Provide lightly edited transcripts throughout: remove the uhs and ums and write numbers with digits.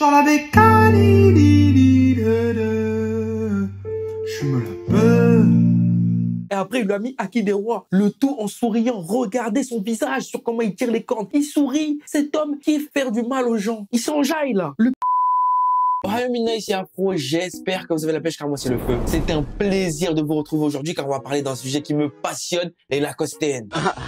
Genre la bécane, je me la peux. Et après, il lui a mis Aki des Rois. Le tout en souriant. Regardez son visage sur comment il tire les cordes. Il sourit. Cet homme qui fait faire du mal aux gens. Il s'enjaille là. Royaume-Uni, ici Afro, j'espère que vous avez la pêche car moi c'est le feu. C'est un plaisir de vous retrouver aujourd'hui car on va parler d'un sujet qui me passionne, les Lacostéennes.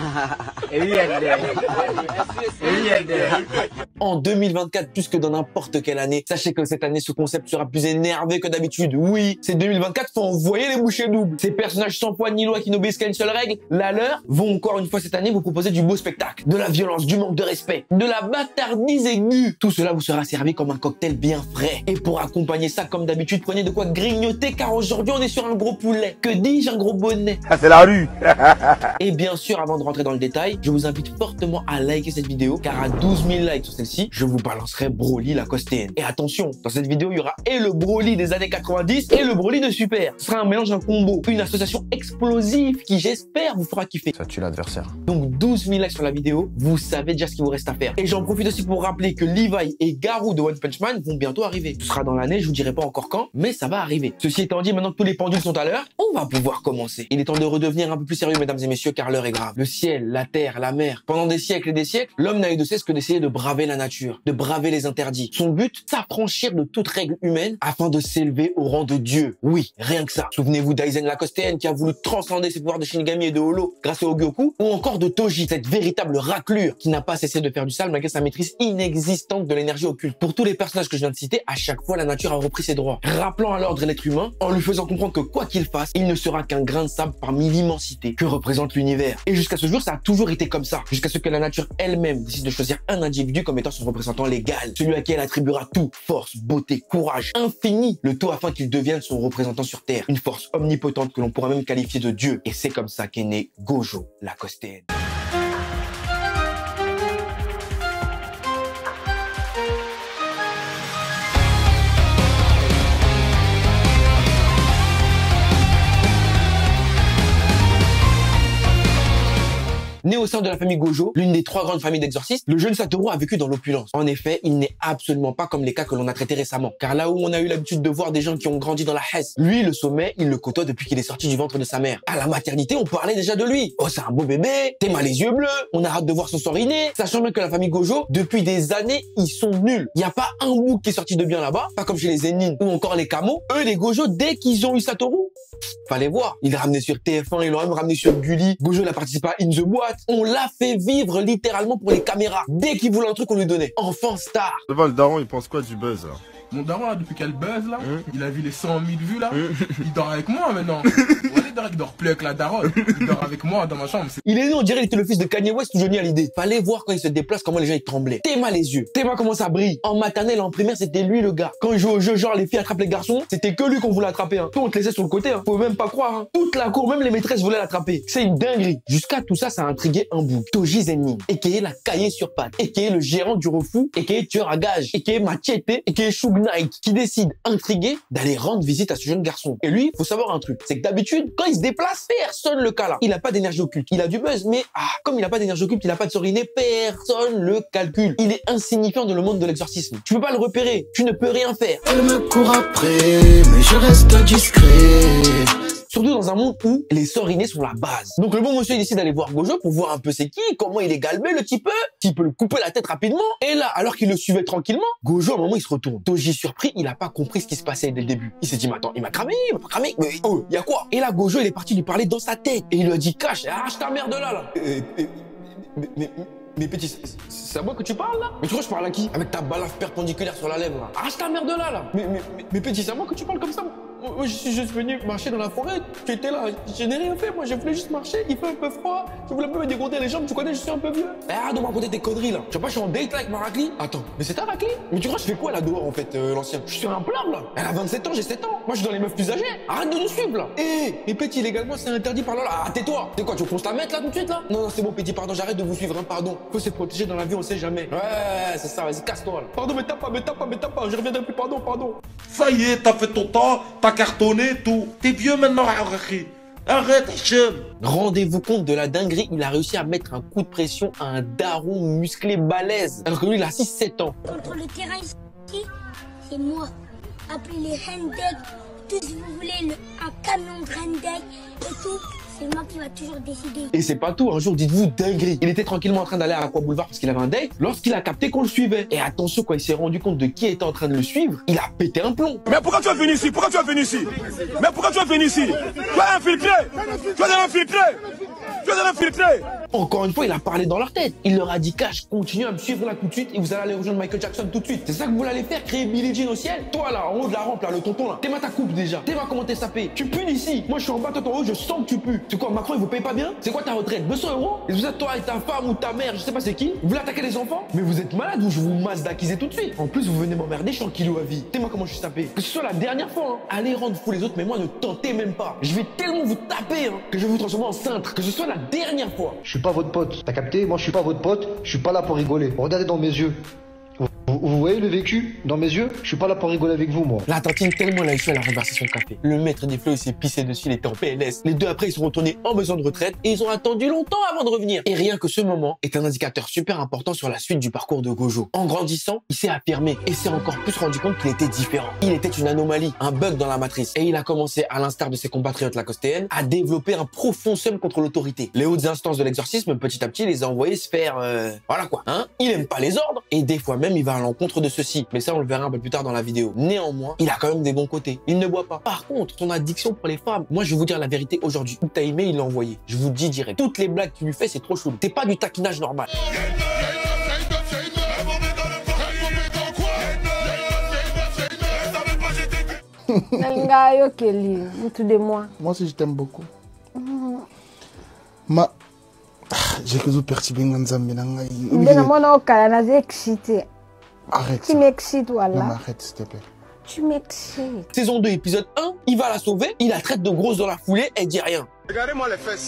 En 2024, plus que dans n'importe quelle année, sachez que cette année, ce concept sera plus énervé que d'habitude. Oui, c'est 2024, faut envoyer les bouchées doubles. Ces personnages sans foi ni loi qui n'obéissent qu'à une seule règle, la leur, vont encore une fois cette année vous proposer du beau spectacle, de la violence, du manque de respect, de la bâtardise aiguë. Tout cela vous sera servi comme un cocktail bien frais. Et pour accompagner ça, comme d'habitude, prenez de quoi grignoter car aujourd'hui on est sur un gros poulet. Que dis-je, un gros bonnet? Ah, c'est la rue. Et bien sûr, avant de rentrer dans le détail, je vous invite fortement à liker cette vidéo car à 12 000 likes sur celle-ci, je vous balancerai Broly Lacostéenne. Et attention, dans cette vidéo, il y aura et le Broly des années 90 et le Broly de Super. Ce sera un mélange, un combo, une association explosive qui, j'espère, vous fera kiffer. Ça tue l'adversaire. Donc 12 000 likes sur la vidéo, vous savez déjà ce qu'il vous reste à faire. Et j'en profite aussi pour rappeler que Levi et Garou de One Punch Man vont bientôt arriver. Ce sera dans l'année, je vous dirai pas encore quand, mais ça va arriver. Ceci étant dit, maintenant que tous les pendules sont à l'heure, on va pouvoir commencer. Il est temps de redevenir un peu plus sérieux, mesdames et messieurs, car l'heure est grave. Le ciel, la terre, la mer. Pendant des siècles et des siècles, l'homme n'a eu de cesse que d'essayer de braver la nature, de braver les interdits. Son but, s'affranchir de toute règle humaine afin de s'élever au rang de Dieu. Oui, rien que ça. Souvenez-vous d'Aizen Lacostéenne qui a voulu transcender ses pouvoirs de Shinigami et de Holo grâce au Gyoku, ou encore de Toji, cette véritable raclure qui n'a pas cessé de faire du sale malgré sa maîtrise inexistante de l'énergie occulte. Pour tous les personnages que je viens de citer, à chaque fois la nature a repris ses droits, rappelant à l'ordre l'être humain en lui faisant comprendre que quoi qu'il fasse, il ne sera qu'un grain de sable parmi l'immensité que représente l'univers. Et jusqu'à ce jour, ça a toujours été comme ça, jusqu'à ce que la nature elle-même décide de choisir un individu comme étant son représentant légal, celui à qui elle attribuera tout, force, beauté, courage, infini, le tout afin qu'il devienne son représentant sur Terre, une force omnipotente que l'on pourra même qualifier de Dieu. Et c'est comme ça qu'est né Gojo Lacostéenne. Né au sein de la famille Gojo, l'une des 3 grandes familles d'exorcistes, le jeune Satoru a vécu dans l'opulence. En effet, il n'est absolument pas comme les cas que l'on a traités récemment. Car là où on a eu l'habitude de voir des gens qui ont grandi dans la Hesse, lui, le sommet, il le côtoie depuis qu'il est sorti du ventre de sa mère. À la maternité, on parlait déjà de lui. Oh, c'est un beau bébé, t'aimes les yeux bleus, on a hâte de voir son sort inné. Sachant bien que la famille Gojo, depuis des années, ils sont nuls. Il n'y a pas un bout qui est sorti de bien là-bas, pas comme chez les Zenin ou encore les Kamo. Eux, les Gojo, dès qu'ils ont eu Satoru, fallait voir. Il l'a ramené sur TF1, ils l'ont même ramené sur Gulli. Gojo, il a participé à In The Boîte. On l'a fait vivre littéralement pour les caméras. Dès qu'il voulait un truc, on lui donnait. Enfant star. Devant le daron, il pense quoi du buzz là? Mon daron là, depuis qu'elle buzz là, il a vu les 100 000 vues là, il dort avec moi maintenant. Il dort plus avec la daronne, il dort avec moi dans ma chambre. Il est né, on dirait qu'il était le fils de Kanye West ou Johnny Hallyday. Fallait voir quand il se déplace comment les gens ils tremblaient. Théma les yeux, Théma comment ça brille. En maternelle, en primaire, c'était lui le gars. Quand il jouait au jeu genre les filles attrapent les garçons, c'était que lui qu'on voulait attraper. Hein. Tout on te laissait sur le côté, hein. Faut même pas croire. Hein. Toute la cour, même les maîtresses voulaient l'attraper. C'est une dinguerie. Jusqu'à tout ça, ça a intrigué un bout. Toji Zenin, aka la cahier sur pattes, aka le gérant du refou, aka tueur à gage, aka Machete, aka Shug Knight, qui décide, intrigué, d'aller rendre visite à ce jeune garçon. Et lui, faut savoir un truc, c'est que d'habitude, quand il se déplace, personne le cala. Il a pas d'énergie occulte. Il a du buzz, mais comme il a pas d'énergie occulte, il a pas de sort inné, personne le calcule. Il est insignifiant dans le monde de l'exorcisme. Tu peux pas le repérer, tu ne peux rien faire. Elle me court après, mais je reste discret. Surtout dans un monde où les sorts innés sont la base. Donc le bon monsieur il décide d'aller voir Gojo pour voir un peu c'est qui, comment il est galbé le type, s'il peut le couper la tête rapidement. Et là, alors qu'il le suivait tranquillement, Gojo à un moment il se retourne. Toji surpris, il a pas compris ce qui se passait dès le début. Il s'est dit mais attends, il m'a cramé, mais oh, y a quoi? Et là Gojo il est parti lui parler dans sa tête. Et il lui a dit cache, arrache ta merde là. Mais petit, c'est à moi que tu parles là? Mais tu crois que je parle à qui? Avec ta balafre perpendiculaire sur la lèvre là. Arrache ta merde là. Mais petit, c'est à moi que tu parles comme ça? Moi, je suis juste venu marcher dans la forêt, tu étais là, je n'ai rien fait, moi je voulais juste marcher, il fait un peu froid, je voulais un peu me dégonter les jambes, tu connais, je suis un peu vieux. Arrête de me raconter tes conneries là. Tu vois pas, je suis en date là avec ma raclie? Attends, mais c'est ta raclie? Mais tu crois, je fais quoi là dehors en fait, l'ancien? Je suis sur un plan là. Elle a 27 ans, j'ai 7 ans. Moi je suis dans les meufs plus âgées. Arrête de nous suivre là. Mais petit, légalement c'est interdit par là. Ah, tais-toi. C'est quoi, tu veux qu'on se la mette là tout de suite là? Non, c'est bon, petit, pardon, j'arrête de vous suivre, hein, pardon. Faut se protéger dans la vie, on sait jamais. Ouais, c'est ça, vas-y, casse-toi là. Pardon, mais tape pas, je reviendrai plus, pardon. Ça y est, t'as fait ton temps, t'as cartonné, tout. T'es vieux maintenant, arrête, Hachem. Rendez-vous compte de la dinguerie, il a réussi à mettre un coup de pression à un daron musclé balèze. Alors que lui, il a 6-7 ans. Contre le terrain ici, c'est moi. Appelez les Hendek, tout si vous voulez, un camion de Hendek et tout. C'est moi qui va toujours décider. Et c'est pas tout, un jour, dites-vous, dinguerie. Il était tranquillement en train d'aller à l'Aqua Boulevard parce qu'il avait un date, lorsqu'il a capté qu'on le suivait. Et attention, quand il s'est rendu compte de qui était en train de le suivre, il a pété un plomb. Mais pourquoi tu es venu ici? Pourquoi tu es venu ici? Mais pourquoi tu es venu ici? Tu es infiltré! Tu es infiltré! Tu es infiltré! Encore une fois, il a parlé dans leur tête. Il leur a dit, Cash, continuez à me suivre là tout de suite et vous allez aller rejoindre Michael Jackson tout de suite. C'est ça que vous allez faire, créer Billie Jean au ciel? Toi là, en haut de la rampe, là, le tonton là, t'es ma ta coupe déjà. T'es ma comment t'es sapé. Tu pues d'ici. Moi je suis en bas, toi en haut, je sens que tu pues. C'est quoi, Macron, il vous paye pas bien? C'est quoi ta retraite? 200 €? Et vous êtes toi et ta femme ou ta mère, je sais pas c'est qui? Vous voulez attaquer les enfants? Mais vous êtes malade ou je vous masse d'acquiser tout de suite? En plus, vous venez m'emmerder, je suis en kilo à vie. T'es moi comment je suis sapé. Que ce soit la dernière fois, hein. Allez rendre fou les autres, mais moi ne tentez même pas. Je vais tellement vous taper, hein, que je vais vous transformer en cintre. Que ce soit la dernière fois. Je suis pas votre pote, t'as capté? Moi je suis pas votre pote, je suis pas là pour rigoler. Regardez dans mes yeux. Vous voyez le vécu dans mes yeux? Je suis pas là pour rigoler avec vous, moi. La tantine, tellement elle a eu elle a renversé son café. Le maître des flots, il s'est pissé dessus, il était en PLS. Les deux après, ils sont retournés en maison de retraite et ils ont attendu longtemps avant de revenir. Et rien que ce moment est un indicateur super important sur la suite du parcours de Gojo. En grandissant, il s'est affirmé et s'est encore plus rendu compte qu'il était différent. Il était une anomalie, un bug dans la matrice. Et il a commencé, à l'instar de ses compatriotes lacostéennes, à développer un profond seum contre l'autorité. Les hautes instances de l'exorcisme, petit à petit, les a envoyés se faire... Voilà quoi, hein. Il aime pas les ordres et des fois même, il va à l'encontre de ceux-ci. Mais ça, on le verra un peu plus tard dans la vidéo. Néanmoins, il a quand même des bons côtés. Il ne boit pas. Par contre, son addiction pour les femmes, moi, je vais vous dire la vérité aujourd'hui. Où t'as aimé, il l'a envoyé. Je vous dis direct. Toutes les blagues qu'il lui fait, c'est trop chelou. C'est pas du taquinage normal. Moi aussi, je t'aime beaucoup. J'ai que vous perturbé excité. Arrête. Tu m'excites, voilà. Non, arrête, s'il te plaît. Tu m'excites. Saison 2, épisode 1, il va la sauver, il la traite de grosse dans la foulée, elle dit rien. Regardez-moi les fesses.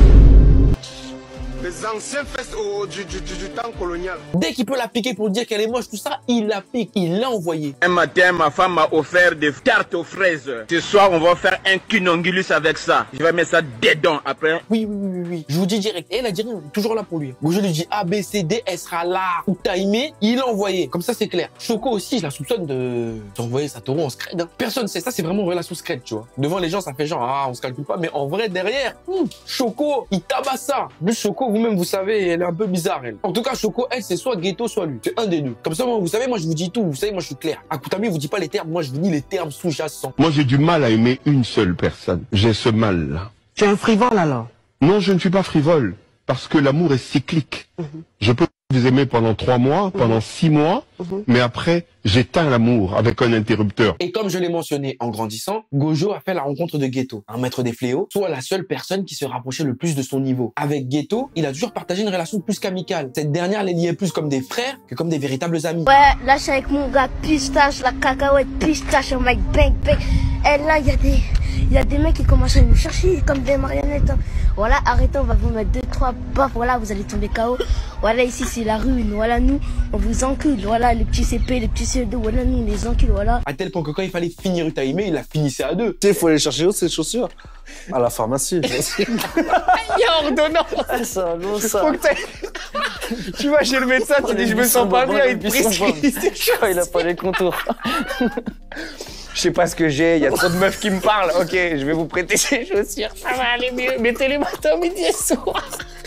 Les anciennes fesses du temps colonial. Dès qu'il peut la piquer pour dire qu'elle est moche, tout ça, il la pique, il l'a envoyé. Un matin, ma femme m'a offert des tartes aux fraises. Ce soir, on va faire un cunongulus avec ça. Je vais mettre ça dedans après. Oui. Je vous dis direct. Et elle a dit rien, toujours là pour lui. Je lui dis A, B, C, D, elle sera là. Ou t'as aimé, il l'a envoyé. Comme ça, c'est clair. Choco aussi, je la soupçonne d'envoyer sa taureau en scred. Hein. Personne sait ça, c'est vraiment une relation scred, tu vois. Devant les gens, ça fait genre, ah, on se calcule pas. Mais en vrai, derrière, Choco, il tabasse ça. Lui, Choco, vous-même, vous savez, elle est un peu bizarre, elle. En tout cas, Choco, elle, c'est soit Ghetto, soit lui. C'est un des deux. Comme ça, moi, vous savez, moi, je vous dis tout. Vous savez, moi, je suis clair. Akutami, je vous dis pas les termes. Moi, je vous dis les termes sous-jacents. Moi, j'ai du mal à aimer une seule personne. J'ai ce mal-là. Tu es un frivole, alors? Non, je ne suis pas frivole. Parce que l'amour est cyclique. Je peux vous aimer pendant 3 mois, pendant 6 mois, mais après, j'éteins l'amour avec un interrupteur. Et comme je l'ai mentionné en grandissant, Gojo a fait la rencontre de Ghetto, un maître des fléaux, soit la seule personne qui se rapprochait le plus de son niveau. Avec Ghetto, il a toujours partagé une relation plus qu'amicale. Cette dernière les liait plus comme des frères que comme des véritables amis. Ouais, là, je suis avec mon gars pistache, la cacahuète pistache, un mec bang bang. Et là, il y a des mecs qui commencent à nous chercher comme des marionnettes. Hein. Voilà, arrêtez, on va vous mettre 2-3 baffes, voilà, vous allez tomber KO. Voilà, ici, c'est la ruine. Voilà, nous, on vous encule. Voilà, les petits CP, les petits CE2, voilà, nous, on les encule, voilà. À tel point que quand il fallait finir Utaime, il la finissait à 2. Tu sais, il faut aller chercher où ces chaussures? À la pharmacie. Il y a ordonnance. Ça, non, ça. Faut que tu vas chez le médecin, tu dis je me sens pas bien, il te prescrit. Il a pas les contours. Je sais pas ce que j'ai, il y a trop de meufs qui me parlent. Ok, je vais vous prêter ces chaussures, ça va aller mieux. Mettez-les matin, midi et soir.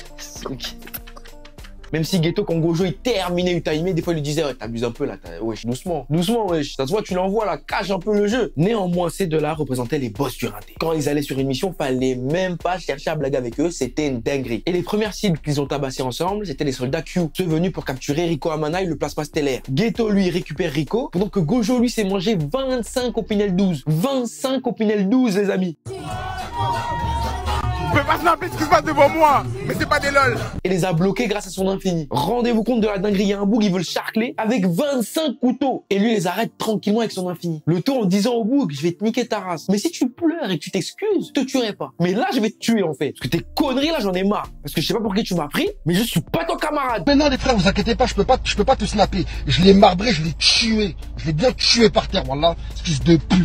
Même si Ghetto, quand Gojo, il terminait Utaime, des fois, il lui disait, ouais, t'abuses un peu là, wesh, doucement, wesh. Ça se voit, tu l'envoies là, cache un peu le jeu. Néanmoins, ces deux-là représentaient les boss du rinté. Quand ils allaient sur une mission, fallait même pas chercher à blaguer avec eux, c'était une dinguerie. Et les premières cibles qu'ils ont tabassées ensemble, c'était les soldats Q, ceux venus pour capturer Rico Amana et le plasma stellaire. Ghetto, lui, récupère Rico, pendant que Gojo, lui, s'est mangé 25 Opinel 12. 25 Opinel 12, les amis. Vous pouvez pas snapper ce qui se passe devant moi, mais c'est pas des lol. Et les a bloqués grâce à son infini. Rendez-vous compte de la dinguerie, il y a un boug, ils veulent charcler avec 25 couteaux. Et lui, les arrête tranquillement avec son infini. Le tout en disant au boug, je vais te niquer ta race. Mais si tu pleures et que tu t'excuses, je te tuerai pas. Mais là, je vais te tuer en fait. Parce que tes conneries là, j'en ai marre. Parce que je sais pas pour qui tu m'as pris, mais je suis pas ton camarade. Maintenant les frères, vous inquiétez pas, je peux pas te snapper. Je l'ai marbré, je l'ai tué. Je l'ai bien tué par terre, voilà. Fils de pute là.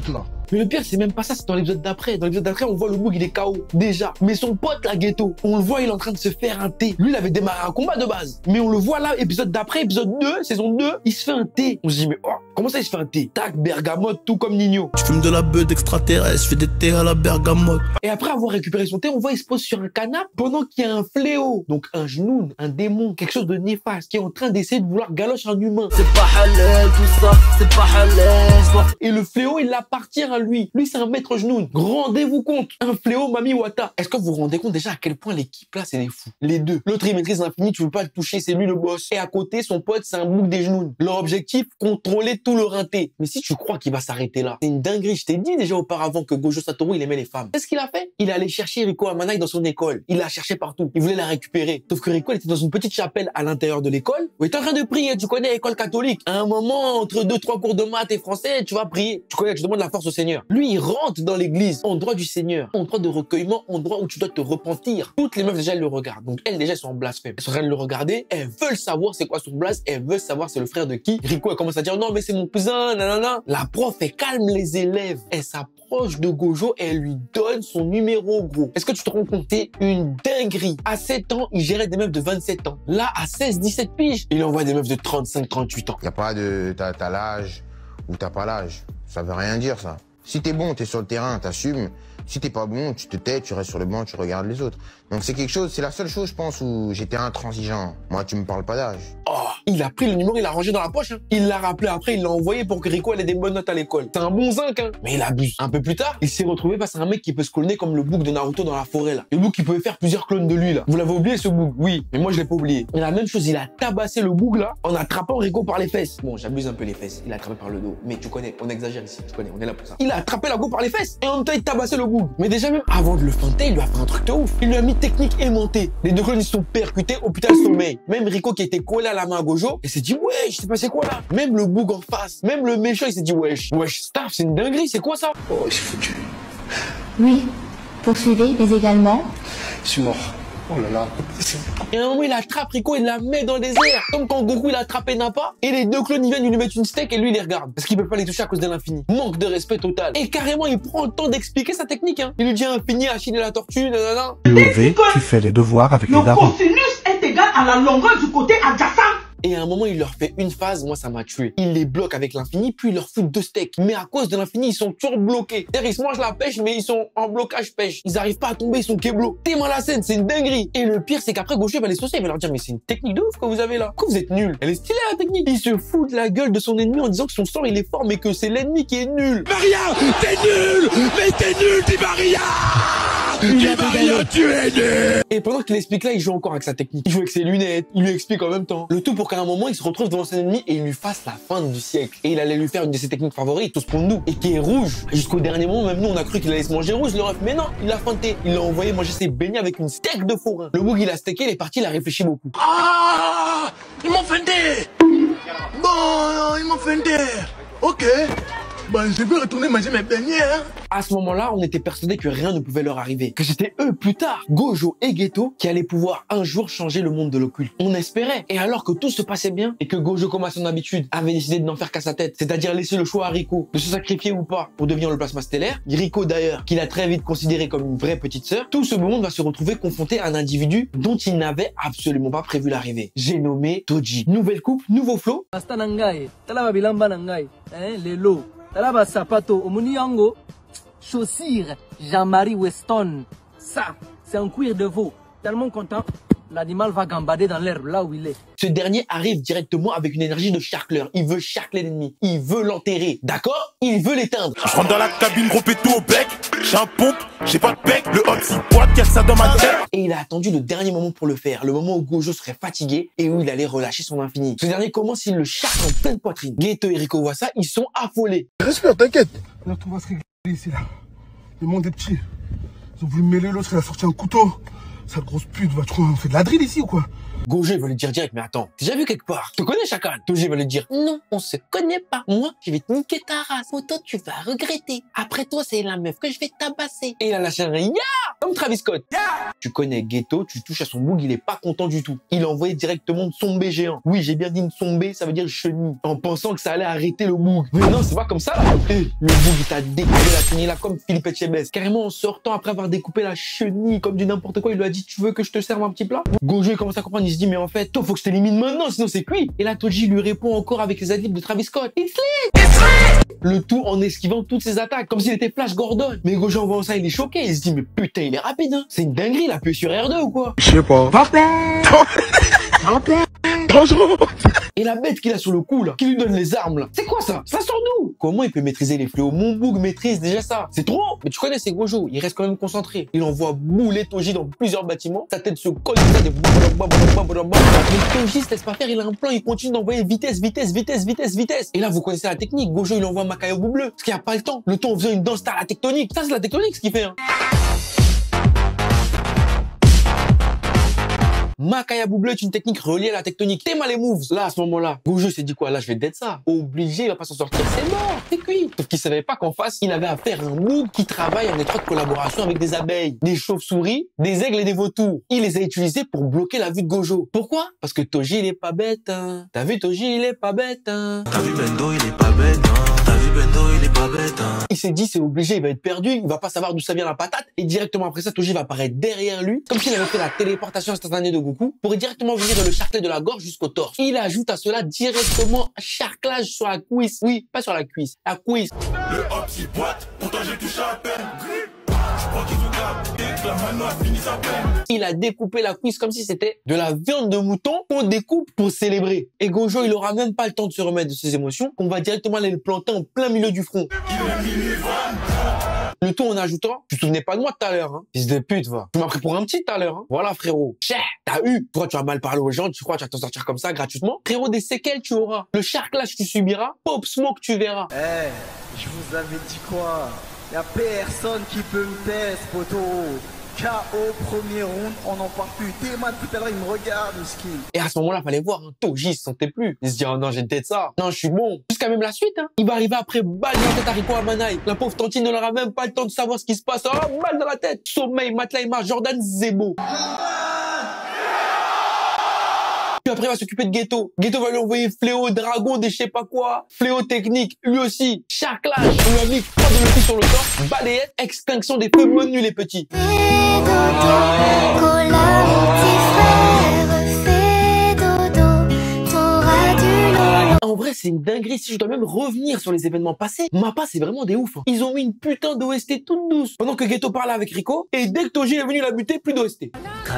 Mais le pire, c'est même pas ça, c'est dans l'épisode d'après. Dans l'épisode d'après, on voit le Boog, il est KO. Déjà. Mais son pote, la Ghetto, on le voit, il est en train de se faire un thé. Lui, il avait démarré un combat de base. Mais on le voit là, épisode d'après, épisode 2, saison 2, il se fait un thé. On se dit, mais oh, comment ça, il se fait un thé? Tac, bergamote, tout comme Nino. Je fume de la beuh d'extraterrestre, je fais des thés à la bergamote. Et après avoir récupéré son thé, on voit, il se pose sur un canapé pendant qu'il y a un fléau. Donc un genoun, un démon, quelque chose de néfaste qui est en train d'essayer de vouloir galocher un humain. C'est pas halal tout ça, c'est pas halal. Et le fléau, il appartient à lui. Lui, c'est un maître genoun. Rendez-vous compte. Un fléau, Mami Wata. Est-ce que vous vous rendez compte déjà à quel point l'équipe là, c'est des fous? Les deux. L'autre, il maîtrise l'infini, tu veux pas le toucher, c'est lui le boss. Et à côté, son pote, c'est un Boog des genoun. Leur objectif, contrôler tout le rinté. Mais si tu crois qu'il va s'arrêter là, c'est une dinguerie. Je t'ai dit déjà auparavant que Gojo Satoru, il aimait les femmes. Qu'est-ce qu'il a fait? Il est allé chercher Riko Amanai dans son école. Il l'a cherché partout. Il voulait la récupérer. Sauf que Riko, elle était dans une petite chapelle à l'intérieur de l'école où il était en train de prier. Tu connais l'école catholique. À un moment, entre 2-3 cours de maths et français, tu vas prier. Tu connais, tu demandes la force au Seigneur. Lui, il rentre dans l'église, endroit du Seigneur, endroit de recueillement, endroit où tu dois te repentir. Toutes les meufs, déjà, elles le regardent. Donc, elles, déjà, elles sont en blasphème. Elles sont en train de le regarder. Elles veulent savoir c'est quoi son blase. Elles veulent savoir c'est le frère de qui. Riko, elle commence à dire non, mais c'est mon cousin, nanana. La prof, elle calme les élèves. Elle s'approche de Gojo et elle lui donne son numéro, gros. Est-ce que tu te rends compte? C'est une dinguerie. À 7 ans, il gérait des meufs de 27 ans. Là, à 16, 17 piges, il envoie des meufs de 35, 38 ans. Y a pas de t'as l'âge ou t'as pas l'âge. Ça veut rien dire, ça. Si t'es bon, t'es sur le terrain, t'assumes. Si t'es pas bon, tu te tais, tu restes sur le banc, tu regardes les autres. Donc c'est quelque chose, c'est la seule chose, je pense, où j'étais intransigeant. Moi, tu me parles pas d'âge. Oh, il a pris le numéro, il l'a rangé dans la poche. Hein. Il l'a rappelé après, il l'a envoyé pour que Riko ait des bonnes notes à l'école. C'est un bon zinc, hein. Mais il abuse. Un peu plus tard, il s'est retrouvé face à un mec qui peut se cloner comme le Boog de Naruto dans la forêt, là. Le Boog qui pouvait faire plusieurs clones de lui, là. Vous l'avez oublié, ce Boog? Oui, mais moi, je l'ai pas oublié. Et la même chose, il a tabassé le Boog, là, en attrapant Riko par les fesses. Bon, j'abuse un peu les fesses. Il a attrapé par le dos. Mais tu connais, on exagère ici. Tu connais, on est là pour ça. Il a attrapé la go par les fesses. Et en même temps, il tabassait le Boog. Mais déjà, même avant de le feinter, il lui a fait un truc de ouf. Il lui a mis technique aimantée. Les deux clones, ils sont percutés, hôpital sommeil. Même Riko qui était collé à la main à Gojo, il s'est dit, wesh, c'est passé quoi là? Même le Boog en face, même le méchant, il s'est dit, wesh, staff, c'est une dinguerie, c'est quoi ça? Oh, c'est foutu. Oui, poursuivez, mais également. Je suis mort. Oh là là. Et à un moment, il attrape Riko et il la met dans le désert. Comme quand Goku, il a attrapé Nappa. Et les deux clones, ils viennent lui mettre une steak et lui, il les regarde. Parce qu'il peut pas les toucher à cause de l'infini. Manque de respect total. Et carrément, il prend le temps d'expliquer sa technique, hein. Il lui dit infini, Achille et la tortue, nanana. Lové, tu fais les devoirs avec les darons. Le cosinus est égal à la longueur du côté adjacent. Et à un moment, il leur fait une phase, moi ça m'a tué. Il les bloque avec l'infini, puis il leur fout 2 steaks. Mais à cause de l'infini, ils sont toujours bloqués. C'est-à-dire, ils se mangent la pêche, mais ils sont en blocage pêche. Ils arrivent pas à tomber, ils sont keblo. Témoin la scène, c'est une dinguerie. Et le pire, c'est qu'après, Gojo va les saucer, il va leur dire, mais c'est une technique de ouf que vous avez là. Pourquoi vous êtes nuls? Elle est stylée la technique. Il se fout de la gueule de son ennemi en disant que son sort il est fort, mais que c'est l'ennemi qui est nul. Maria, t'es nul! Mais t'es nul, dis Maria! Dis Maria, tu es nul! Et pendant qu'il explique là, il joue encore avec sa technique. Il joue avec ses lunettes, il lui explique en même temps. Le tout pour qu'à un moment, il se retrouve devant son ennemi et il lui fasse la fin du siècle. Et il allait lui faire une de ses techniques favorites, tous pour nous, et qui est rouge. Jusqu'au dernier moment, même nous, on a cru qu'il allait se manger rouge, le ref. Mais non, il a feinté. Il l'a envoyé manger ses beignets avec une steak de forain. Le Boog, il a steaké, il est parti, il a réfléchi beaucoup. Ah, ils m'ont fendé. Bon, ils m'ont fendé. Ok. Bah, je vais retourner manger mes beignets, hein. À ce moment-là, on était persuadés que rien ne pouvait leur arriver. Que c'était eux, plus tard, Gojo et Geto, qui allaient pouvoir un jour changer le monde de l'occulte. On espérait. Et alors que tout se passait bien, et que Gojo, comme à son habitude, avait décidé de n'en faire qu'à sa tête, c'est-à-dire laisser le choix à Riko de se sacrifier ou pas pour devenir le plasma stellaire, Riko d'ailleurs, qu'il a très vite considéré comme une vraie petite sœur, tout ce monde va se retrouver confronté à un individu dont il n'avait absolument pas prévu l'arrivée. J'ai nommé Toji. Nouvelle coupe, nouveau flow. Talaba sapato omuniango chaussures Jean-Marie Weston. Ça, c'est un cuir de veau. Tellement content, l'animal va gambader dans l'herbe là où il est. Ce dernier arrive directement avec une énergie de charcleur. Il veut charcler l'ennemi. Il veut l'enterrer. D'accord? Il veut l'éteindre. Je rentre dans la cabine, gros pétou au bec. J'ai un pompe, j'ai pas de bec. Le hot 6 boîtes, casse ça dans ma tête. Et il a attendu le dernier moment pour le faire. Le moment où Gojo serait fatigué et où il allait relâcher son infini. Ce dernier commence, il le charque en pleine poitrine. Geto et Riko voient ça, ils sont affolés. Respire, t'inquiète. Là, tout va se régler ici, là. Le monde est petit. Ils ont voulu mêler l'autre, il a sorti un couteau. Cette grosse pute, va, tu crois, on fait de la drill ici ou quoi? Gojo, il va lui dire direct, mais attends, t'as déjà vu quelque part? Tu te connais Chacal? Toji va lui dire, non, on se connaît pas. Moi, je vais te niquer ta race. Poto, tu vas regretter. Après toi, c'est la meuf que je vais tabasser. Et il a lâché un ya! Comme Travis Scott. Tu connais Geto, tu touches à son boug, il est pas content du tout. Il a envoyé directement une sombé géant. Oui, j'ai bien dit une sombé, ça veut dire chenille. En pensant que ça allait arrêter le boug. Mais non, c'est pas comme ça là. Le boug, il t'a découpé la chenille là comme Philippe Etchebest. Carrément en sortant après avoir découpé la chenille comme du n'importe quoi, il lui a dit, tu veux que je te serve un petit plat? Gojo, il commence à comprendre, il se dit, mais en fait, toi, faut que je t'élimine maintenant, sinon c'est cuit. Et là, Toji lui répond encore avec les adlibs de Travis Scott. It's lit! Le tout en esquivant toutes ses attaques, comme s'il était Flash Gordon. Mais Gojo, en voyant ça, il est choqué. Il se dit, mais putain, il est rapide, hein. C'est une dinguerie, il a appuyé sur R2 ou quoi? Je sais pas. Et la bête qu'il a sur le cou, là, qui lui donne les armes, là, c'est quoi ça? Ça sort d'où? Comment il peut maîtriser les fléaux? Mon boug maîtrise déjà ça. C'est trop. Mais tu connais, c'est Gojo. Il reste quand même concentré. Il envoie bouler Toji dans plusieurs bâtiments. Sa tête se colle, ça des mais Toji se laisse pas faire. Il a un plan. Il continue d'envoyer vitesse. Et là, vous connaissez la technique. Gojo, il envoie Makayabu bleu. Parce qu'il n'y a pas le temps. Le temps, on faisait une danse à la tectonique. Ça, c'est la tectonique, ce qu'il fait, hein. Makayabu bleu est une technique reliée à la tectonique. T'es mal les moves. Là, à ce moment-là, Gojo s'est dit quoi? Là, je vais dead ça. Obligé, il va pas s'en sortir. C'est mort. C'est cuit. Sauf qu'il savait pas qu'en face, il avait affaire à un boug qui travaille en étroite collaboration avec des abeilles, des chauves-souris, des aigles et des vautours. Il les a utilisés pour bloquer la vue de Gojo. Pourquoi? Parce que Toji, il est pas bête, hein. T'as vu Toji, il est pas bête, hein. T'as vu Bendo, il est pas bête, hein. T'as vu Bendo, il est pas bête, hein. Il s'est dit, c'est obligé, il va être perdu, il va pas savoir d'où ça vient la patate. Et directement après ça, Toji va apparaître derrière lui, comme s'il avait fait la téléportation instantanée de Goku, pour directement venir le charcler de la gorge jusqu'au torse. Il ajoute à cela directement un charclage sur la cuisse. Oui, pas sur la cuisse, la cuisse. Le hop, il boite, pourtant j'ai touché à peine. Il a découpé la cuisse comme si c'était de la viande de mouton qu'on découpe pour célébrer. Et Gojo, il aura même pas le temps de se remettre de ses émotions, qu'on va directement aller le planter en plein milieu du front. Le tout en ajoutant, tu te souvenais pas de moi tout à l'heure, hein. Fils de pute, va. Tu m'as pris pour un petit tout à l'heure, hein. Voilà, frérot. Cher, t'as eu. Toi, tu as mal parlé aux gens, tu crois que tu vas t'en sortir comme ça, gratuitement. Frérot, des séquelles, tu auras. Le charclage, tu subiras. Pop Smoke, tu verras. Eh, je vous avais dit quoi? Y'a personne qui peut me tester, poteau. KO, premier round, on n'en parle plus. Téma, tout à l'heure, il me regarde, skin. Et à ce moment-là, fallait voir, hein. Toji, il se sentait plus. Il se dit, oh non, j'ai peut-être ça. Non, je suis bon. Jusqu'à même la suite, hein. Il va arriver après, balle dans la tête à Rico Amanai. La pauvre tantine ne l'aura même pas le temps de savoir ce qui se passe. Oh, balle dans la tête. Sommeil, Matlaïma, Jordan, Zebo. Puis après, il va s'occuper de Geto. Geto va lui envoyer Fléau, Dragon, des je sais pas quoi. Fléau technique, lui aussi. Charclage. On lui a mis 3 de l'office sur le corps. Balayette, extinction des feux menus, les petits. En vrai, c'est une dinguerie. Si je dois même revenir sur les événements passés, Mappa, c'est vraiment des ouf, hein. Ils ont mis une putain d'OST toute douce. Pendant que Geto parlait avec Rico, et dès que Toji est venu la buter, plus d'OST.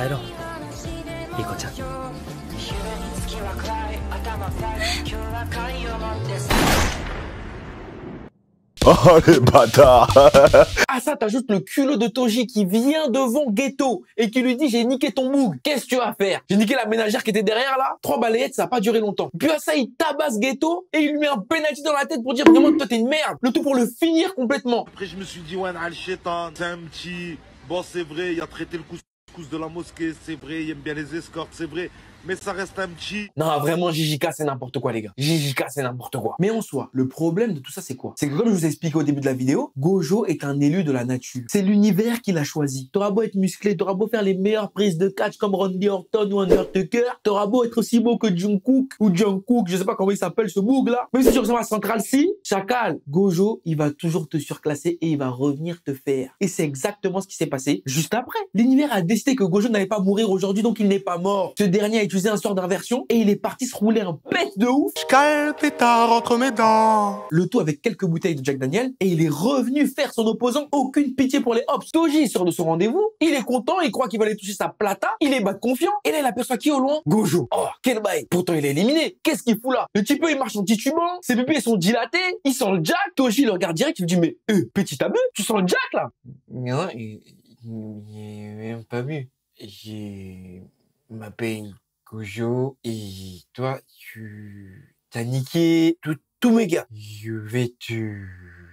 Oh les bâtards. À ça, t'ajoutes le culot de Toji qui vient devant Geto et qui lui dit, j'ai niqué ton boug. Qu'est-ce que tu vas faire? J'ai niqué la ménagère qui était derrière là. 3 balayettes, ça a pas duré longtemps. Puis à ça, il tabasse Geto et il lui met un penalty dans la tête pour dire vraiment que toi t'es une merde. Le tout pour le finir complètement. Après, je me suis dit, ouais, Al-Shaitan, c'est un petit. Bon, c'est vrai, il a traité le couscous de la mosquée, c'est vrai, il aime bien les escortes, c'est vrai. Mais ça reste un petit. Non, vraiment, JJK, c'est n'importe quoi, les gars. JJK, c'est n'importe quoi. Mais en soi, le problème de tout ça, c'est quoi? C'est que comme je vous ai expliqué au début de la vidéo, Gojo est un élu de la nature. C'est l'univers qu'il a choisi. T'auras beau être musclé, t'auras beau faire les meilleures prises de catch comme Randy Orton ou Undertaker, t'auras beau être aussi beau que Jungkook ou Jungkook, je sais pas comment il s'appelle ce boug là. Même si tu ressembles à Central C, Chacal, Gojo, il va toujours te surclasser et il va revenir te faire. Et c'est exactement ce qui s'est passé juste après. L'univers a décidé que Gojo n'allait pas mourir aujourd'hui, donc il n'est pas mort. Ce dernier a utilisé un sort d'inversion et il est parti se rouler un pet de ouf. J'cale pétard entre mes dents. Le tout avec quelques bouteilles de Jack Daniel et il est revenu faire son opposant. Aucune pitié pour les hops. Toji sort de son rendez-vous. Il est content, il croit qu'il va aller toucher sa plata. Il est bas confiant. Et là, il aperçoit qui au loin? Gojo. Oh, quel bail. Pourtant, il est éliminé. Qu'est-ce qu'il fout là? Le type, il marche en titubant. Ses pupilles sont dilatées. Il sent le Jack. Toji le regarde direct. Il lui dit, mais petit abus, tu sens le Jack là? Non, il même pas vu. J'ai m'appelle Gojo, et toi, tu t'as niqué tous mes gars. Je vais te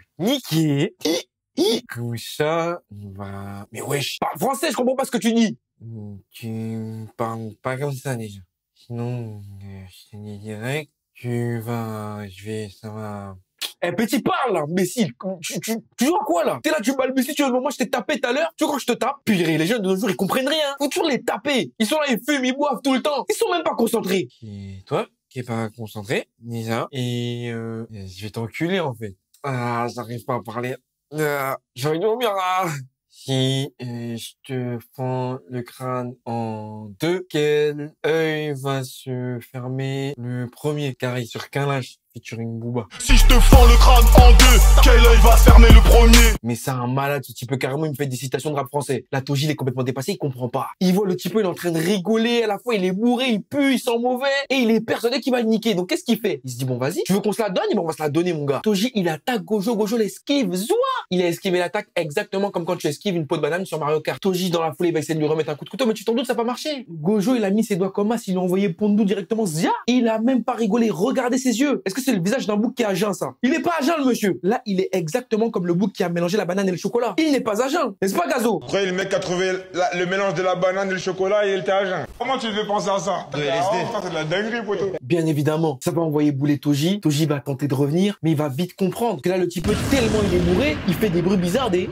niquer. Comme ça, on va... Mais wesh, parle français, je comprends pas ce que tu dis. Tu me parles pas comme ça déjà. Sinon, je te dis direct, ça va... Eh, petit, parle, là, imbécile. Tu joues à quoi, là? T'es là, tu balbuties, tu veux moi, je t'ai tapé tout à l'heure. Tu vois, quand je te tape, puis les jeunes de nos jours, ils comprennent rien. Faut toujours les taper. Ils sont là, ils fument, ils boivent tout le temps. Ils sont même pas concentrés. Et toi, qui est pas concentré, déjà. Et je vais t'enculer, en fait. Ah, j'arrive pas à parler. J'ai envie de dormir, là. Si je te fends le crâne en deux, quel œil va se fermer le premier? Carré sur Kalash, featuring Booba. Si je te fends le crâne en deux, quel œil va se fermer le premier? Mais c'est un malade, ce type, carrément, il me fait des citations de rap français. La Toji, il est complètement dépassé, il comprend pas. Il voit le type, il est en train de rigoler, à la fois, il est bourré, il pue, il sent mauvais, et il est persuadé qu'il va le niquer. Donc, qu'est-ce qu'il fait? Il se dit, bon, vas-y, tu veux qu'on se la donne? Et bon, on va se la donner, mon gars. Toji, il attaque Gojo, Gojo l'esquive, zoua! Il a esquivé l'attaque exactement comme quand tu esquives une peau de banane sur Mario Kart. Toji, dans la foulée, il va essayer de lui remettre un coup de couteau, mais tu t'en doutes, ça n'a pas marché. Gojo, il a mis ses doigts comme as, il a envoyé Pondu directement, zia! Et il a même pas rigolé. Regardez ses yeux. Est-ce que c'est le visage d'un bouc qui est à jeun, ça? Il n'est pas à jeun, le monsieur. Là, il est exactement comme le bouc qui a mélangé la banane et le chocolat. Il n'est pas à jeun. N'est-ce pas, Gazo? Après, le mec a trouvé le mélange de la banane et le chocolat et il était à jeun. Comment tu devais penser à ça? De LSD. C'est de la dinguerie, poteau. Bien évidemment, ça va envoyer bouler Toji. Toji va tenter de revenir, mais il va vite comprendre que là, le type, tellement il est bourré, il fait des bruits bizarres, des...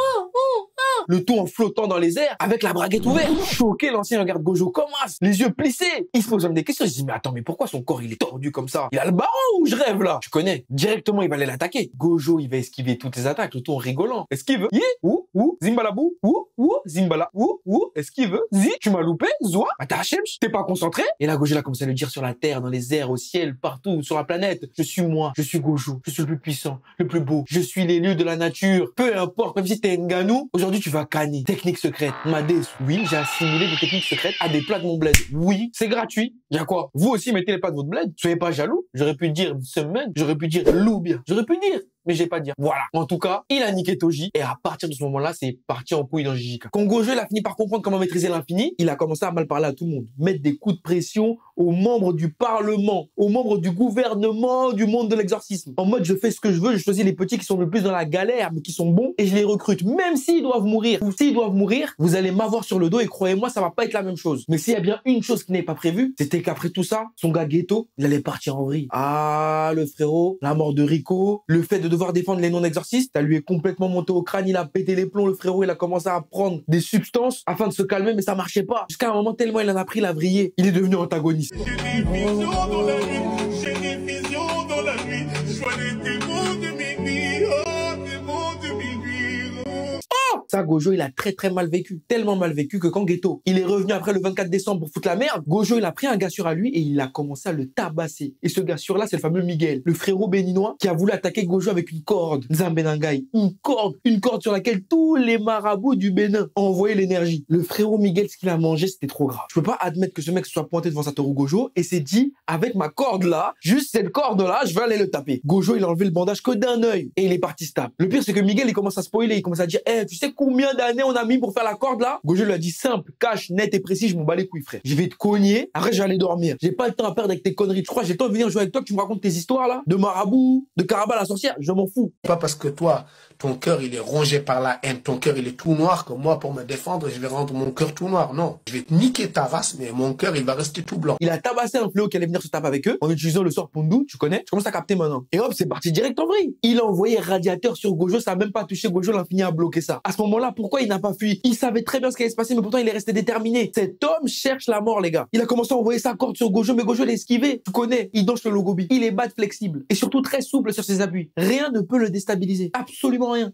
Le tout en flottant dans les airs, avec la braguette ouverte. Choqué, l'ancien regarde Gojo comme as, les yeux plissés. Il se pose même des questions. Il se dit, mais attends, mais pourquoi son corps, il est tordu comme ça? Il a le baron ou je rêve, là? Tu connais. Directement, il va aller l'attaquer. Gojo, il va esquiver toutes les attaques, le tout en rigolant. Esquive. Yi, ou, Zimbalabou, ou, Zimbala, ou, esquive. Zi, tu m'as loupé, Zoua. Attachemch, t'es pas concentré? Et là, Gojo, il a commencé à le dire sur la terre, dans les airs, au ciel, partout, sur la planète. Je suis moi, je suis Gojo, je suis le plus puissant, le plus beau. Je suis l'élu de la nature. Peu importe, même si t'es Nganou, aujourd'hui, tu vas canner. Technique secrète. Madé, oui, j'ai assimilé des techniques secrètes à des plats de mon bled. Oui, c'est gratuit. Y'a quoi? Vous aussi mettez les plats de votre bled. Soyez pas jaloux. J'aurais pu dire semaine, j'aurais pu dire loubia, j'aurais pu dire, mais j'ai pas dire. Voilà. En tout cas, il a niqué Toji et à partir de ce moment-là, c'est parti en couille dans JJK. Quand Gojo, il a fini par comprendre comment maîtriser l'infini, il a commencé à mal parler à tout le monde. Mettre des coups de pression aux membres du Parlement, aux membres du gouvernement du monde de l'exorcisme. En mode, je fais ce que je veux, je choisis les petits qui sont le plus dans la galère, mais qui sont bons, et je les recrute, même s'ils doivent mourir. Ou s'ils doivent mourir, vous allez m'avoir sur le dos, et croyez-moi, ça va pas être la même chose. Mais s'il y a bien une chose qui n'est pas prévue, c'était qu'après tout ça, son gars Ghetto, il allait partir en vrille. Ah, le frérot, la mort de Rico, le fait de devoir défendre les non-exorcistes, ça lui est complètement monté au crâne, il a pété les plombs, le frérot, il a commencé à prendre des substances afin de se calmer, mais ça marchait pas. Jusqu'à un moment, tellement il en a pris, il a vrillé. Il est devenu antagoniste. J'ai des visions dans la nuit, j'ai des visions dans la nuit, je vois les démons de minuit, oh, démons de minuit, oh. Ça, Gojo, il a très mal vécu. Tellement mal vécu que quand Ghetto, il est revenu après le 24 décembre pour foutre la merde, Gojo, il a pris un gars sûr à lui et il a commencé à le tabasser. Et ce gars sûr-là, c'est le fameux Miguel, le frérot béninois qui a voulu attaquer Gojo avec une corde. Nzambenangai, une corde sur laquelle tous les marabouts du Bénin ont envoyé l'énergie. Le frérot Miguel, ce qu'il a mangé, c'était trop grave. Je peux pas admettre que ce mec soit pointé devant Satoru Gojo et s'est dit, avec ma corde là, juste cette corde là, je vais aller le taper. Gojo, il a enlevé le bandage que d'un œil et il est parti se taper. Le pire, c'est que Miguel, il commence à spoiler, il commence à dire, tu sais combien d'années on a mis pour faire la corde là? Gojo lui a dit simple, cash, net et précis, je m'en bats les couilles, frère. Je vais te cogner, après je vais aller dormir. J'ai pas le temps à perdre avec tes conneries. Tu crois j'ai le temps de venir jouer avec toi que tu me racontes tes histoires là? De marabout, de Caraba la sorcière, je m'en fous. Pas parce que toi, ton cœur il est rongé par la haine, ton cœur il est tout noir, que moi pour me défendre, je vais rendre mon cœur tout noir. Non, je vais te niquer ta race, mais mon cœur il va rester tout blanc. Il a tabassé un fléau qui allait venir se taper avec eux en utilisant le sort Pondu, tu connais? Tu commences à capter maintenant. Et hop, c'est parti direct en vrille. Il a envoyé radiateur sur Gojo, ça a même pas touché Gojo, l'infini a bloqué ça. À ce moment-là, pourquoi il n'a pas fui? Il savait très bien ce qui allait se passer, mais pourtant il est resté déterminé. Cet homme cherche la mort, les gars. Il a commencé à envoyer sa corde sur Gojo, mais Gojo l'a esquivé. Tu connais, il danse le logobi. Il est bad flexible et surtout très souple sur ses appuis. Rien ne peut le déstabiliser. Absolument rien.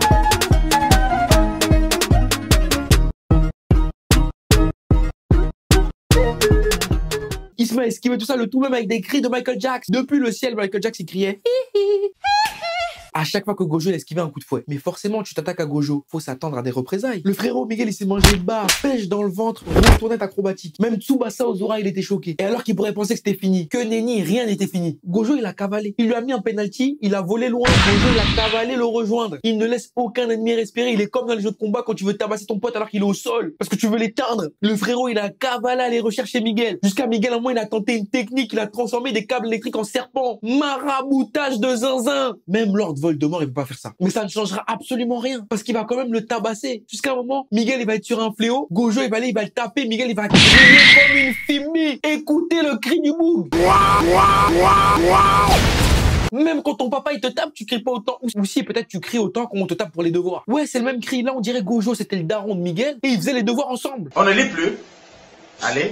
Il se met à esquiver tout ça, le tout même avec des cris de Michael Jackson. Depuis le ciel, Michael Jackson criait à chaque fois que Gojo esquivait un coup de fouet. Mais forcément, tu t'attaques à Gojo, faut s'attendre à des représailles. Le frérot Miguel, il s'est mangé le bar, pêche dans le ventre, retournette acrobatique. Même Tsubasa Ozora, il était choqué. Et alors qu'il pourrait penser que c'était fini, que nenni, rien n'était fini. Gojo, il a cavalé. Il lui a mis un penalty, il a volé loin. Gojo, il a cavalé le rejoindre. Il ne laisse aucun ennemi respirer. Il est comme dans les jeux de combat quand tu veux tabasser ton pote alors qu'il est au sol. Parce que tu veux l'éteindre. Le frérot, il a cavalé à aller rechercher Miguel. Jusqu'à Miguel, à un moment, il a tenté une technique. Il a transformé des câbles électriques en serpents. Maraboutage de zinzin. Même Lord Voldemort, il peut pas faire ça. Mais ça ne changera absolument rien. Parce qu'il va quand même le tabasser. Jusqu'à un moment, Miguel, il va être sur un fléau. Gojo, il va aller, il va le taper. Miguel, il va crier comme une fimie. Écoutez le cri du boug. Même quand ton papa il te tape, tu cries pas autant. Ou si peut-être tu cries autant quand on te tape pour les devoirs. Ouais, c'est le même cri. Là, on dirait Gojo, c'était le daron de Miguel et ils faisaient les devoirs ensemble. On ne lit plus. Allez.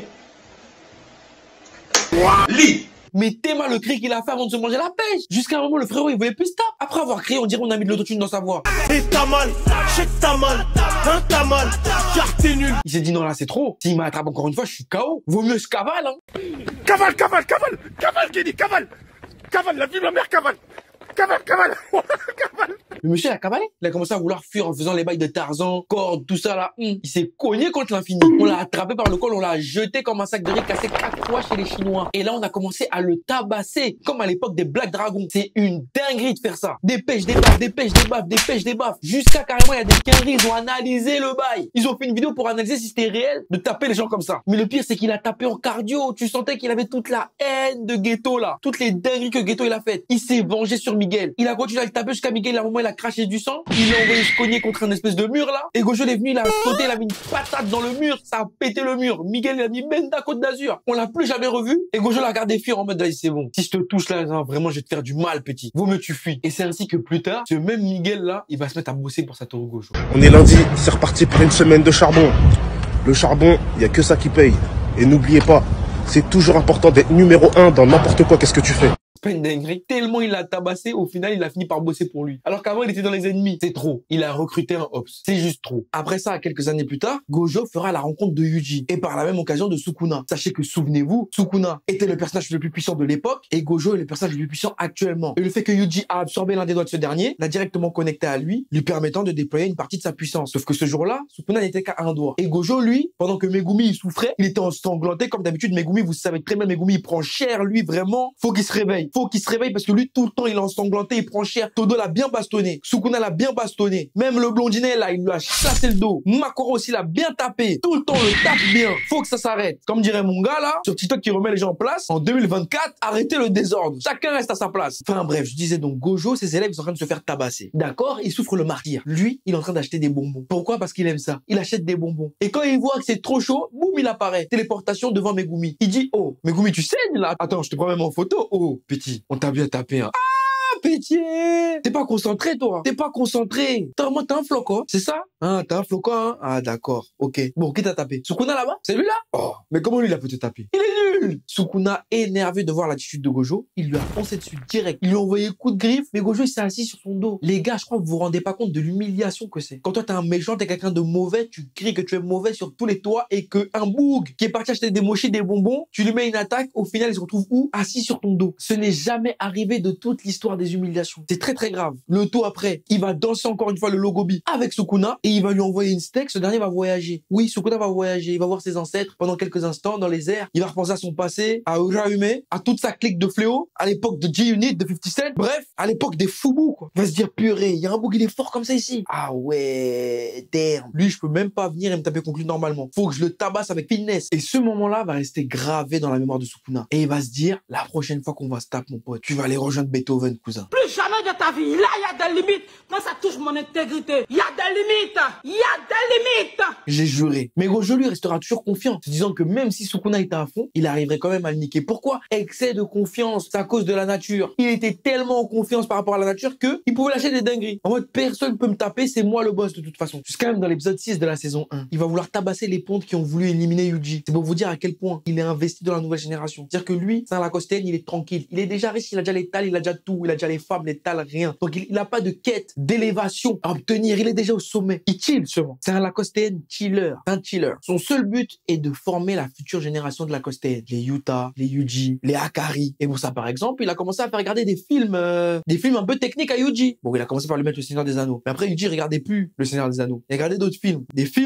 Lis. Mais Théma, le cri qu'il a fait avant de se manger la pêche. Jusqu'à un moment, le frérot, il voulait plus se taper. Après avoir crié, on dirait on a mis de l'autotune dans sa voix. Et t'as mal, je sais que t'as mal, hein, t'as mal, car t'es nul. Il s'est dit non, là, c'est trop. S'il m'attrape encore une fois, je suis KO. Vaut mieux je cavale, hein. Cavale, cavale, cavale, cavale, Kenny, cavale. Cavale, la vie de ma mère, cavale. Cavale, cavale, cavale. Le monsieur, il a cavalé. Il a commencé à vouloir fuir en faisant les bails de Tarzan, corde, tout ça là. Il s'est cogné contre l'infini. On l'a attrapé par le col, on l'a jeté comme un sac de riz cassé 4 fois chez les Chinois. Et là, on a commencé à le tabasser, comme à l'époque des Black Dragons. C'est une dinguerie de faire ça. Des pêches, des baffes, des pêches, des baffes, des pêches, des baffes. Jusqu'à carrément, il y a des quinries, ils ont analysé le bail. Ils ont fait une vidéo pour analyser si c'était réel de taper les gens comme ça. Mais le pire, c'est qu'il a tapé en cardio. Tu sentais qu'il avait toute la haine de Ghetto là. Toutes les dingueries que Ghetto il a faites. Il s'est vengé sur Miguel. Il a continué à le taper jusqu'à Miguel. À un moment, il a craché du sang. Il l'a envoyé se cogner contre un espèce de mur là. Et Gojo est venu, il a sauté, il a mis une patate dans le mur. Ça a pété le mur. Miguel, il a mis Benda Côte d'Azur. On l'a plus jamais revu. Et Gojo l'a regardé fuir en mode, là, c'est bon. Si je te touche là, non, vraiment, je vais te faire du mal, petit. Vaut mieux tu fuis. Et c'est ainsi que plus tard, ce même Miguel là, il va se mettre à bosser pour Satoru Gojo. On est lundi, c'est reparti pour une semaine de charbon. Le charbon, il y a que ça qui paye. Et n'oubliez pas, c'est toujours important d'être numéro 1 dans n'importe quoi, qu'est-ce que tu fais. Pas une dinguerie. Tellement il l'a tabassé, au final, il a fini par bosser pour lui. Alors qu'avant, il était dans les ennemis. C'est trop. Il a recruté un Ops. C'est juste trop. Après ça, quelques années plus tard, Gojo fera la rencontre de Yuji. Et par la même occasion de Sukuna. Sachez que, souvenez-vous, Sukuna était le personnage le plus puissant de l'époque et Gojo est le personnage le plus puissant actuellement. Et le fait que Yuji a absorbé l'un des doigts de ce dernier, l'a directement connecté à lui, lui permettant de déployer une partie de sa puissance. Sauf que ce jour-là, Sukuna n'était qu'à un doigt. Et Gojo, lui, pendant que Megumi il souffrait, il était ensanglanté. Comme d'habitude, Megumi, vous savez très bien, Megumi, il prend cher, lui, vraiment. Faut qu'il se réveille. Faut qu'il se réveille parce que lui, tout le temps, il est ensanglanté, il prend cher. Todo l'a bien bastonné. Sukuna l'a bien bastonné. Même le blondinet, là, il lui a chassé le dos. Makoro aussi l'a bien tapé. Tout le temps, le tape bien. Faut que ça s'arrête. Comme dirait mon gars, là, sur TikTok qui remet les gens en place, en 2024, arrêtez le désordre. Chacun reste à sa place. Enfin, bref, je disais donc, Gojo, ses élèves, ils sont en train de se faire tabasser. D'accord? Il souffre le martyr. Lui, il est en train d'acheter des bonbons. Pourquoi? Parce qu'il aime ça. Il achète des bonbons. Et quand il voit que c'est trop chaud, boum, il apparaît. Téléportation devant Megumi. Il dit, oh, Megumi, tu saignes, là? Attends, je te prends même en photo. Oh, petit, on t'a bien tapé, hein. Pitié! T'es pas concentré, toi. T'es pas concentré. Moi, t'as un flocon, c'est ça? Hein, t'as un flocon, hein? Ah, d'accord. Ok. Bon, qui t'a tapé? Sukuna là-bas? C'est lui là? Oh, mais comment lui, il a pu te taper? Il est nul! Sukuna, énervé de voir l'attitude de Gojo, il lui a foncé dessus direct. Il lui a envoyé un coup de griffe, mais Gojo, il s'est assis sur son dos. Les gars, je crois que vous vous rendez pas compte de l'humiliation que c'est. Quand toi, t'es un méchant, t'es quelqu'un de mauvais, tu cries que tu es mauvais sur tous les toits et que un boug qui est parti acheter des mochis, des bonbons, tu lui mets une attaque, au final, il se retrouve où? Assis sur ton dos. Ce n'est jamais arrivé de toute l'histoire des humiliations. C'est très très grave. Le taux après, il va danser encore une fois le logobi avec Sukuna et il va lui envoyer une steak. Ce dernier va voyager. Oui, Sukuna va voyager. Il va voir ses ancêtres pendant quelques instants dans les airs. Il va repenser à son passé, à Uraume, à toute sa clique de fléau, à l'époque de G-Unit, de 50 Cent. Bref, à l'époque des Fubu, quoi. Il va se dire, purée, il y a un bouc, il est fort comme ça ici. Ah ouais, damn. Lui, je peux même pas venir et me taper contre lui normalement. Faut que je le tabasse avec finesse. Et ce moment-là va rester gravé dans la mémoire de Sukuna. Et il va se dire, la prochaine fois qu'on va se taper, mon pote, tu vas aller rejoindre Beethoven, cousin. Plus jamais de ta vie. Là, il y a des limites. Quand ça touche mon intégrité, il y a des limites. Il y a des limites. J'ai juré. Mais Gojo lui restera toujours confiant, se disant que même si Sukuna était à fond, il arriverait quand même à le niquer. Pourquoi? Excès de confiance, c'est à cause de la nature. Il était tellement en confiance par rapport à la nature que il pouvait lâcher des dingueries. En mode, personne peut me taper, c'est moi le boss de toute façon. Jusqu'à même dans l'épisode 6 de la saison 1. Il va vouloir tabasser les pontes qui ont voulu éliminer Yuji. C'est pour vous dire à quel point il est investi dans la nouvelle génération. C'est-à-dire que lui, c'est un Lacostean, il est tranquille. Il est déjà riche, il a déjà les tales, il a déjà tout, il a déjà les femmes, les tales, rien. Donc il n'a pas de quête d'élévation à obtenir, il est déjà au sommet. Il chill seulement. C'est un Lacostean chiller, un chiller. Son seul but est de former la future génération de Lacostean. Les Yuta, les Yuji, les Akari. Et pour ça, par exemple, il a commencé à faire regarder des films un peu techniques à Yuji. Bon, il a commencé par lui mettre le Seigneur des Anneaux. Mais après, Yuji regardait plus le Seigneur des Anneaux. Il regardait d'autres films. Des films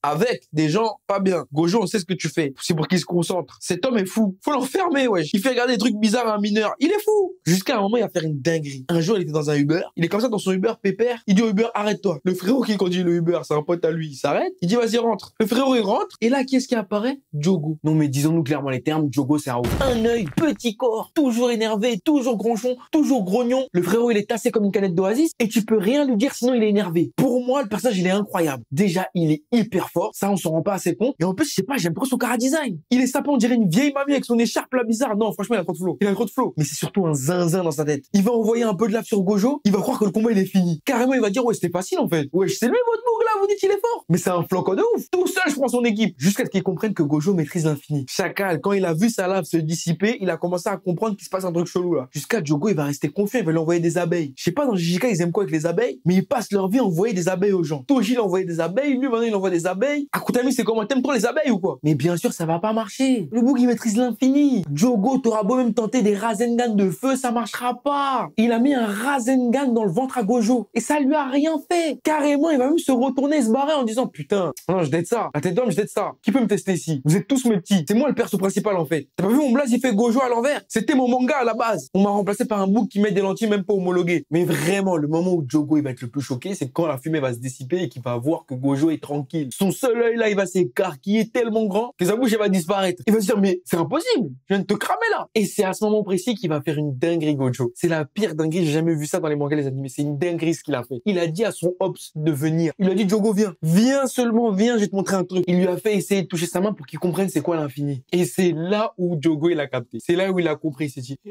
avec des gens pas bien. Gojo, on sait ce que tu fais. C'est pour qu'il se concentre. Cet homme est fou. Faut l'enfermer, wesh. Il fait regarder des trucs bizarres à un mineur. Il est fou. Jusqu'à un moment, il va faire une dinguerie. Un jour, il était dans un Uber. Il est comme ça dans son Uber pépère. Il dit au Uber, arrête-toi. Le frérot qui conduit le Uber, c'est un pote à lui. Il s'arrête. Il dit, vas-y, rentre. Le frérot, il rentre. Et là, qui est-ce qui apparaît? Jogo. Non, mais disons-nous clairement les termes. Jogo, c'est un ouf. Un œil, petit corps, toujours énervé, toujours gronchon, toujours grognon. Le frérot, il est tassé comme une canette d'Oasis et tu peux rien lui dire sinon il est énervé. Pour moi, le personnage, il est incroyable. Déjà, il est hyper fort. Ça, on s'en rend pas assez compte. Et en plus, je sais pas, j'aime trop son chara-design. Il est sapé, on dirait une vieille mamie avec son écharpe là bizarre. Non, franchement, il a trop de flow. Il a trop de flow. Mais c'est surtout un zinzin dans sa tête. Il va envoyer un peu de lave sur Gojo. Il va croire que le combat, il est fini. Carrément, il va dire, ouais, c'était facile en fait. Ouais, c'est lui votre bourg là, vous dites il est fort. Mais c'est un flanco de ouf. Tout seul, je prends son équipe. Jusqu'à ce qu'il comprenne que Gojo maîtrise l'infini. Chacal, quand il a vu sa lave se dissiper, il a commencé à comprendre qu'il se passe un truc chelou là. Jusqu'à Jogo, il va rester confiant, il va lui envoyer des abeilles. Je sais pas dans JJK, ils aiment quoi avec les abeilles, mais ils passent leur vie à envoyer des abeilles aux gens. Toji, il envoyait des abeilles, lui maintenant il envoie des abeilles. Akutami, c'est comment? T'aimes trop les abeilles ou quoi? Mais bien sûr, ça va pas marcher. Le bouc, il maîtrise l'infini. Jogo, t'auras beau même tenter des Rasengan de feu, ça marchera pas. Il a mis un Rasengan dans le ventre à Gojo et ça lui a rien fait. Carrément, il va même se retourner et se barrer en disant putain, non, je dette ça. La tête d'homme, je dette ça. Qui peut me tester ici? Vous êtes tous mes petits. C'est moi le perso principal en fait. T'as pas vu mon blaze, il fait Gojo à l'envers? C'était mon manga à la base. On m'a remplacé par un bouc qui met des lentilles même pas homologuées. Mais vraiment, le moment où Jogo il va être le plus choqué, c'est quand la fumée va se dissiper et qu'il va voir que Gojo est tranquille. Son seul œil là, il va s'écarquiller tellement grand que sa bouche elle va disparaître. Il va se dire mais c'est impossible, je viens de te cramer là. Et c'est à ce moment précis qu'il va faire une dinguerie Gojo. C'est la pire dinguerie, j'ai jamais vu ça dans les mangas, les animés. C'est une dinguerie ce qu'il a fait. Il a dit à son Ops de venir. Il a dit Jogo viens, viens seulement, viens, je vais te montrer un truc. Il lui a fait essayer de toucher sa main pour qu'il comprenne c'est quoi l'infini. Et c'est là où Jogo il a capté. C'est là où il a compris, il s'est dit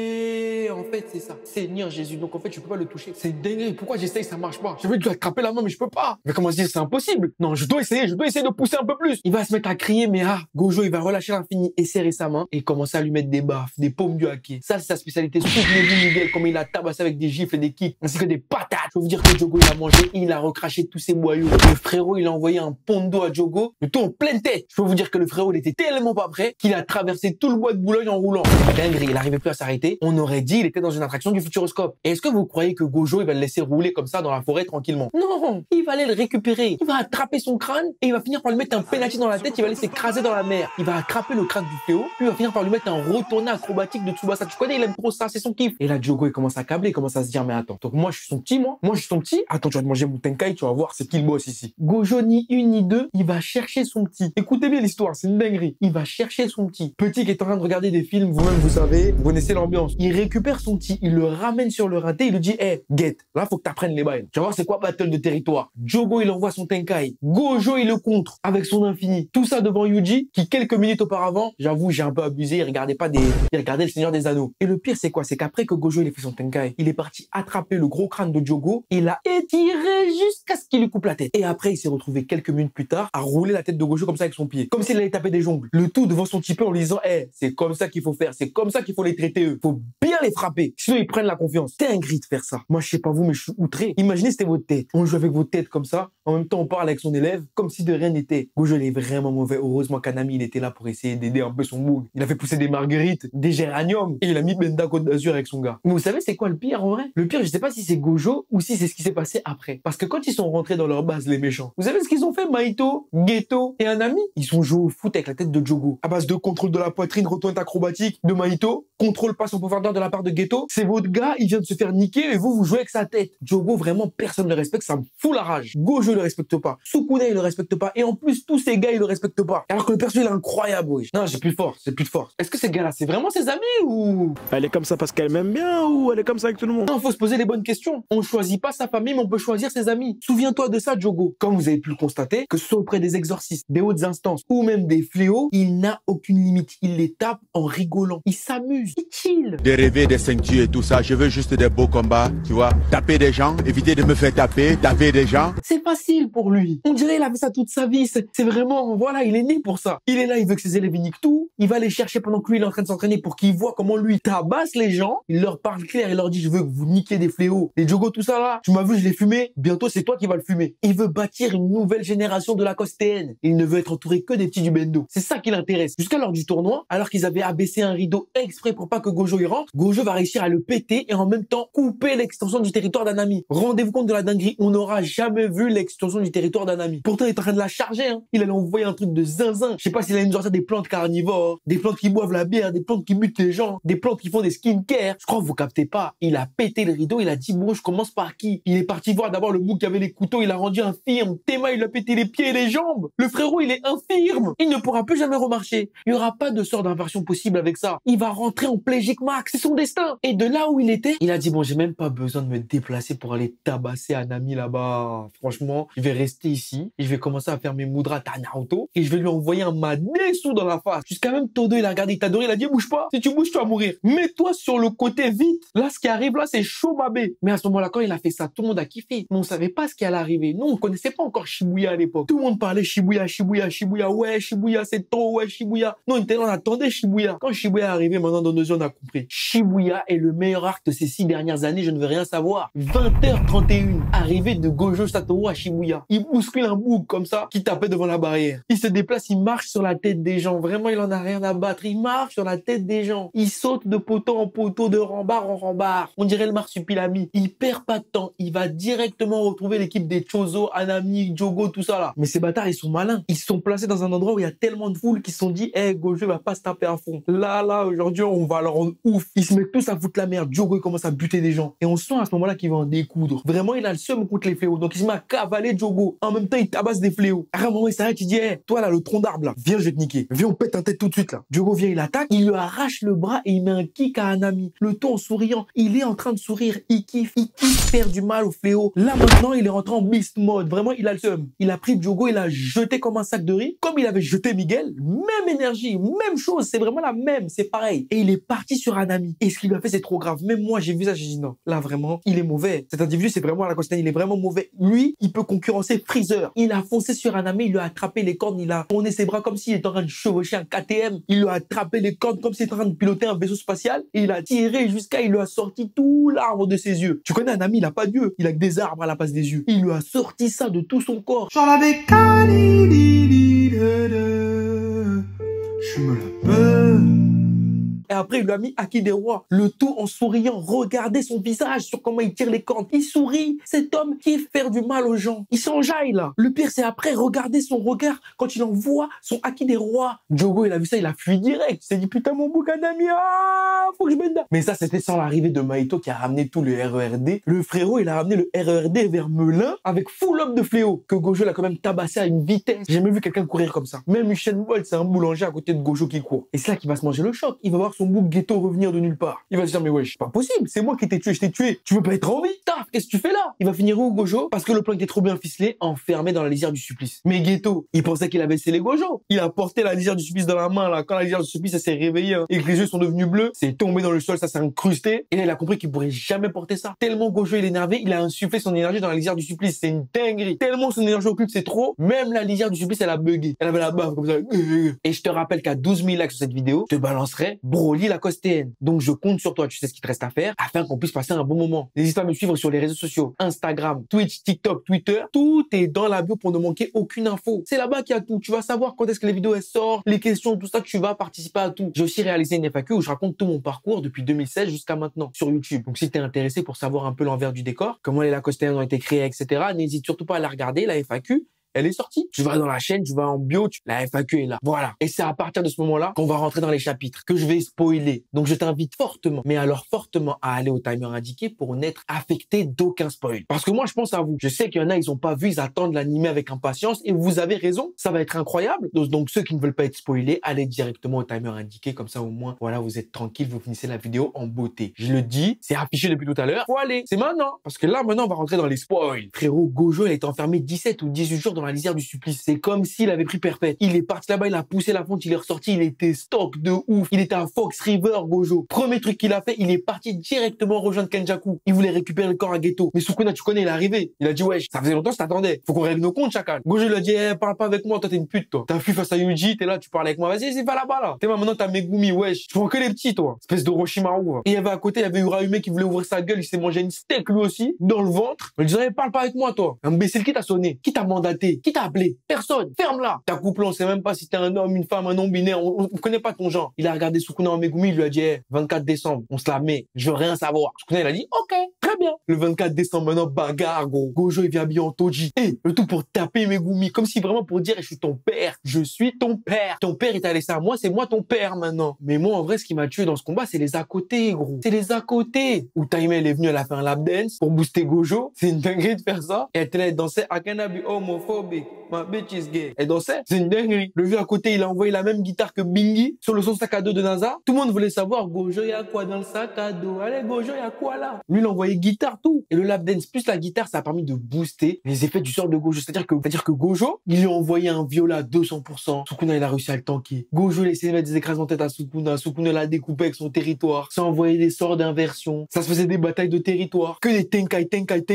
et en fait c'est ça. Seigneur Jésus, donc en fait je peux pas le toucher. C'est dingue. Pourquoi j'essaye, ça marche pas. Je veux lui attraper la main mais je peux pas. Il va commencer à dire c'est impossible. Non, je dois essayer de pousser un peu plus. Il va se mettre à crier mais Gojo il va relâcher l'infini et serrer sa main et commencer à lui mettre des baffes, des paumes du hacké. Ça c'est sa spécialité. Souvenez-vous Miguel comme il a tabassé avec des gifles et des kicks ainsi que des patates. Je peux vous dire que Jogo il a mangé, il a recraché tous ses boyaux. Le frérot il a envoyé un pondo à Jogo, le tout en pleine tête. Je peux vous dire que le frérot il était tellement pas prêt qu'il a traversé tout le bois de Boulogne en roulant. Dinguerie, il arrivait plus à s'arrêter. On aurait dit il était dans une attraction du Futuroscope. Et est-ce que vous croyez que Gojo il va le laisser rouler comme ça dans la forêt tranquillement? Non, il va aller le récupérer. Il va attraper son crâne et il va finir par lui mettre un penalty dans la tête. Il va aller s'écraser dans la mer. Il va attraper le crâne du fléau. Puis il va finir par lui mettre un retourné acrobatique de Tsubasa. Tu connais, il aime trop ça, c'est son kiff. Et là Jogo il commence à câbler, il commence à se dire mais attends, donc moi je suis son petit, moi je suis son petit. Attends, tu vas te manger mon tenkai, tu vas voir c'est qui le boss ici. Gojo ni une ni deux, il va chercher son petit. Écoutez bien l'histoire, c'est une dinguerie. Il va chercher son petit. Petit qui est en train de regarder des films, vous-même vous savez, vous connaissez l'ambiance. Il récupère son petit, il le ramène sur le rinté, il lui dit hey, get, là faut que t'apprennes les bails. Tu vas voir c'est quoi battle de territoire. Jogo il envoie son tenkai. Gojo il le contre avec son infini. Tout ça devant Yuji qui quelques minutes auparavant, j'avoue j'ai un peu abusé, il regardait le Seigneur des Anneaux. Et le pire c'est quoi? C'est qu'après que Gojo il ait fait son tenkai, il est parti attraper le gros crâne de Jogo, il l'a étiré jusqu'à ce qu'il lui coupe la tête. Et après il s'est retrouvé quelques minutes plus tard à rouler la tête de Gojo comme ça avec son pied, comme s'il allait taper des jongles. Le tout devant son petit peu en lui disant hey, c'est comme ça qu'il faut faire, c'est comme ça qu'il faut les traiter eux. Faut bien les frapper, sinon ils prennent la confiance. C'est un gris de faire ça. Moi je sais pas vous mais je suis outré. Imaginez c'était votre tête. On joue avec votre tête comme ça, en même temps on parle avec son élève comme si de rien n'était. Gojo il est vraiment mauvais. Heureusement Kanami il était là pour essayer d'aider un peu son boug. Il a fait pousser des marguerites, des géraniums et il a mis Benda Côte d'Azur avec son gars. Mais vous savez c'est quoi le pire en vrai? Le pire je sais pas si c'est Gojo ou si c'est ce qui s'est passé après. Parce que quand ils sont rentrés dans leur base les méchants, vous savez ce qu'ils ont fait? Mahito, Geto et un ami, ils sont joués au foot avec la tête de Jogo. À base de contrôle de la poitrine, retourne acrobatique de Mahito, contrôle passe en profondeur de la part de Geto. C'est votre gars, il vient de se faire niquer et vous jouez avec sa tête. Jogo vraiment personne ne le respecte, ça me fout la rage. Gojo le respecte pas, Sukuna il le respecte pas et en plus tous ces gars ils le respectent pas. Alors que le perso il est incroyable, oui. Non, j'ai plus de force, c'est plus de force. Est-ce que ces gars-là c'est vraiment ses amis ou elle est comme ça parce qu'elle m'aime bien ou elle est comme ça avec tout le monde? Non, faut se poser les bonnes questions. On choisit pas sa famille, mais on peut choisir ses amis. Souviens-toi de ça, Jogo. Comme vous avez pu le constater, que ce soit auprès des exorcistes, des hautes instances ou même des fléaux, il n'a aucune limite. Il les tape en rigolant. Il s'amuse, il chill. De rêver des ceintures et tout ça, je veux juste des beaux combats, tu vois. Taper des gens, éviter de me faire taper des gens. C'est facile pour lui. On dirait il a fait ça toute sa vie. C'est vraiment, voilà, il est né pour ça. Il est là, il veut que ses élèves niquent tout. Il va les chercher pendant que lui il est en train de s'entraîner pour qu'il voit comment lui tabasse les gens. Il leur parle clair, il leur dit je veux que vous niquiez des fléaux. Les Jogo, tout ça là, tu m'as vu, je l'ai fumé. Bientôt c'est toi qui vas le fumer. Il veut bâtir une nouvelle génération de Lacoste TN. Il ne veut être entouré que des petits du Bendo. C'est ça qui l'intéresse. Jusqu'à l'heure du tournoi, alors qu'ils avaient abaissé un rideau exprès pour pas que Gojo y rentre, Gojo va réussir à le péter et en même temps couper l'extension du territoire d'Anami. Rendez-vous compte de la dinguerie, on n'aura jamais vu l'extension du territoire d'Anami. Pourtant, il est en train de la charger, hein. Il allait envoyer un truc de zinzin. Je sais pas s'il allait nous sortir des plantes carnivores, des plantes qui boivent la bière, des plantes qui butent les gens, des plantes qui font des skincare. Je crois que vous captez pas. Il a pété le rideau, il a dit bon, je commence par qui? Il est parti voir d'abord le bouc qui avait les couteaux, il a rendu infirme. Théma, il a pété les pieds et les jambes. Le frérot, il est infirme. Il ne pourra plus jamais remarcher. Il n'y aura pas de sort d'inversion possible avec ça. Il va rentrer en plégique max. C'est son destin. Et de là où il était, il a dit bon, j'ai même pas besoin de me déplacer pour aller tabasser Anami là-bas. Franchement, je vais rester ici et je vais commencer à faire mes moudras à Naruto et je vais lui envoyer un Madesu dans la face. Jusqu'à même Todo, il a regardé, il t'a adoré, il a dit bouge pas. Si tu bouges, tu vas mourir. Mets-toi sur le côté vite. Là, ce qui arrive là, c'est chaud babé. Mais à ce moment-là, quand il a fait ça, tout le monde a kiffé. Mais on savait pas ce qui allait arriver. Nous, on connaissait pas encore Shibuya à l'époque. Tout le monde parlait Shibuya, Shibuya, Shibuya. Ouais, Shibuya, c'est trop, ouais, Shibuya. Non, on attendait Shibuya. Quand Shibuya est arrivé, maintenant, dans 2 ans, on a compris. Shibuya est le meilleur arc de ces 6 dernières années, je ne veux rien savoir. 20h31, arrivée de Gojo Satoru à Shibuya. Il bouscule un bouc comme ça, qui tapait devant la barrière. Il se déplace, il marche sur la tête des gens. Vraiment, il en a rien à battre. Il marche sur la tête des gens. Il saute de poteau en poteau, de rempart en rempart. On dirait le marsupilami. Il perd pas de temps. Il va directement retrouver l'équipe des Chozo, Anami, Jogo, tout ça là. Mais ces bâtards, ils sont malins. Ils se sont placés dans un endroit où il y a tellement de foule qu'ils se sont dit, hey, Gojo va pas se taper à fond. Là, aujourd'hui, on va leur rendre ouf. Ils se mettent tous à foutre la merde. Jogo, il commence à buter des gens. Et on sent à ce moment-là qu'il va en découdre. Vraiment, il a le seum contre les fléaux. Donc, il se met à cavaler Jogo. En même temps, il tabasse des fléaux. À un moment, il s'arrête, il dit, hey, toi là, le tronc d'arbre là, viens, je vais te niquer. Viens, on pète un tête tout de suite là. Jogo vient, il attaque, il lui arrache le bras et il met un kick à Anami. Le tout en souriant. Il est en train de sourire. Il kiffe faire du mal au fléau. Là, maintenant, il est rentré en beast mode. Vraiment, il a le seum. Il a pris Jogo, il a jeté comme un sac de riz. Comme il avait jeté Miguel. Même énergie, même chose. C'est vraiment la même. C'est pareil. Et il est parti sur Anami. Et ce qu'il lui a fait, c'est trop grave. Même moi, j'ai vu ça, j'ai dit non. Là, vraiment, il est mauvais. Cet individu, c'est vraiment la Costane. Il est vraiment mauvais. Lui, il peut concurrencer Freezer. Il a foncé sur Anami. Il lui a attrapé les cornes. Il a tourné ses bras comme s'il était en train de chevaucher un KTM. Il lui a attrapé les cornes comme s'il était en train de piloter un vaisseau spatial. Et il a tiré jusqu'à, il lui a sorti tout l'arbre de ses yeux. Tu connais Anami, il a pas d'yeux. Il a que des arbres à la place des yeux. Il lui a sorti ça de tout son corps. Genre la je me la peux. Et après, il lui a mis Haki des rois. Le tout en souriant. Regardez son visage sur comment il tire les cornes. Il sourit. Cet homme qui est faire du mal aux gens. Il s'enjaille là. Le pire, c'est après, regardez son regard quand il envoie son Haki des rois. Jogo, il a vu ça, il a fui direct. Il s'est dit, putain, mon bouc Anami, faut que je m'aide. Mais ça, c'était sans l'arrivée de Mahito qui a ramené tout le RERD. Le frérot, il a ramené le RERD vers Melun avec full up de fléau. Que Gojo l'a quand même tabassé à une vitesse. J'ai jamais vu quelqu'un courir comme ça. Même Usain Bolt, c'est un boulanger à côté de Gojo qui court. Et c'est là qu'il va se manger le choc. Il va voir son bouc ghetto revenir de nulle part. Il va se dire, mais wesh, pas possible, c'est moi qui t'ai tué, je t'ai tué. Tu veux pas être en vie? Taf, qu'est-ce que tu fais là? Il va finir où, Gojo? Parce que le plan était trop bien ficelé, enfermé dans la lisière du supplice. Mais Ghetto, il pensait qu'il avait scellé Gojo. Il a porté la lisière du supplice dans la main, là. Quand la lisière du supplice, elle s'est réveillée, hein, et que les yeux sont devenus bleus, c'est tombé dans le sol, ça s'est incrusté. Et là, il a compris qu'il pourrait jamais porter ça. Tellement Gojo, il est énervé, il a insufflé son énergie dans la lisière du supplice. C'est une dinguerie. Tellement son énergie occulte, c'est trop. Même la lisière du supplice, elle a bugué. Elle avait la baffe comme ça. Et je te rappelle qu'à 12 000 likes sur cette vidéo, je te balancerai Broly Lacoste TN. Donc je compte sur toi, tu sais ce qu'il te reste à faire afin qu'on puisse passer un bon moment. N'hésite pas à me suivre sur les réseaux sociaux, Instagram, Twitch, TikTok, Twitter. Tout est dans la bio pour ne manquer aucune info. C'est là-bas qu'il y a tout. Tu vas savoir quand est-ce que les vidéos elles sortent, les questions, tout ça, tu vas participer à tout. J'ai aussi réalisé une FAQ où je raconte tout mon parcours depuis 2016 jusqu'à maintenant sur YouTube. Donc si tu es intéressé pour savoir un peu l'envers du décor, comment les Lacoste TN ont été créés, etc., n'hésite surtout pas à la regarder, la FAQ. Elle est sortie. Tu vas dans la chaîne, tu vas en bio, la FAQ est là. Voilà. Et c'est à partir de ce moment-là qu'on va rentrer dans les chapitres, que je vais spoiler. Donc je t'invite fortement, mais alors fortement, à aller au timer indiqué pour n'être affecté d'aucun spoil. Parce que moi, je pense à vous. Je sais qu'il y en a, ils ont pas vu, ils attendent l'animé avec impatience et vous avez raison. Ça va être incroyable. Donc ceux qui ne veulent pas être spoilés, allez directement au timer indiqué. Comme ça, au moins, voilà, vous êtes tranquille, vous finissez la vidéo en beauté. Je le dis, c'est affiché depuis tout à l'heure. Faut aller. C'est maintenant. Parce que là, maintenant, on va rentrer dans les spoils. Frérot, Gojo, il est enfermé 17 ou 18 jours dans dans la lisière du supplice. C'est comme s'il avait pris perpète. Il est parti là-bas, il a poussé la fonte, il est ressorti, il était stock de ouf. Il était à Fox River, Gojo. Premier truc qu'il a fait, il est parti directement rejoindre Kenjaku. Il voulait récupérer le corps à Geto. Mais Sukuna, tu connais, il est arrivé. Il a dit, ouais, ça faisait longtemps que je t'attendais. Faut qu'on règle nos comptes, chacal. Gojo lui a dit, parle pas avec moi, toi t'es une pute, toi. T'as fui face à Yuji, t'es là, tu parles avec moi. Vas-y, c'est pas là-bas, là. T'es maintenant, t'as Megumi, wesh. Tu prends que les petits, toi. Espèce d'Orochimaru. Et il y avait à côté, il y avait Uraume qui voulait ouvrir sa gueule, il s'est mangé une steak lui aussi, dans le ventre. Il disait, parle pas avec moi, toi. Imbécile, qui t'a sonné? Qui t'a mandaté? Qui t'a appelé? Personne. Ferme-la. Ta couple, on sait même pas si t'es un homme, une femme, un non-binaire. On connaît pas ton genre. Il a regardé Sukuna en Megumi, il lui a dit, 24 décembre, on se la met. Je veux rien savoir. Sukuna, il a dit, ok, très bien. Le 24 décembre, maintenant, bagarre, gros. Gojo, il vient habillé en Toji. Et le tout pour taper Megumi. Comme si vraiment pour dire, je suis ton père. Je suis ton père. Ton père, il t'a laissé à moi, c'est moi ton père maintenant. Mais moi, en vrai, ce qui m'a tué dans ce combat, c'est les à côté, gros. C'est les à côté. Où Taime, elle est venue, elle a fait un lap dance pour booster Gojo. C'est une dinguerie de faire ça. Et elle dansait I cannot be homophobic. My bitch is gay. Elle dansait. C'est une dinguerie. Le vieux à côté, il a envoyé la même guitare que Bingy sur le son sac à dos de NASA. Tout le monde voulait savoir, Gojo, y a quoi dans le sac à dos? Allez, Gojo, y a quoi là? Lui, il a envoyé guitare, tout. Et le lap dance plus la guitare, ça a permis de booster les effets du sort de Gojo. C'est-à-dire que Gojo, il lui a envoyé un viola à 200%. Sukuna, il a réussi à le tanker. Gojo, il a essayé de mettre des écrasements de tête à Sukuna. Sukuna l'a découpé avec son territoire. Ça envoyait des sorts d'inversion. Ça se faisait des batailles de territoire. Que des tenkai.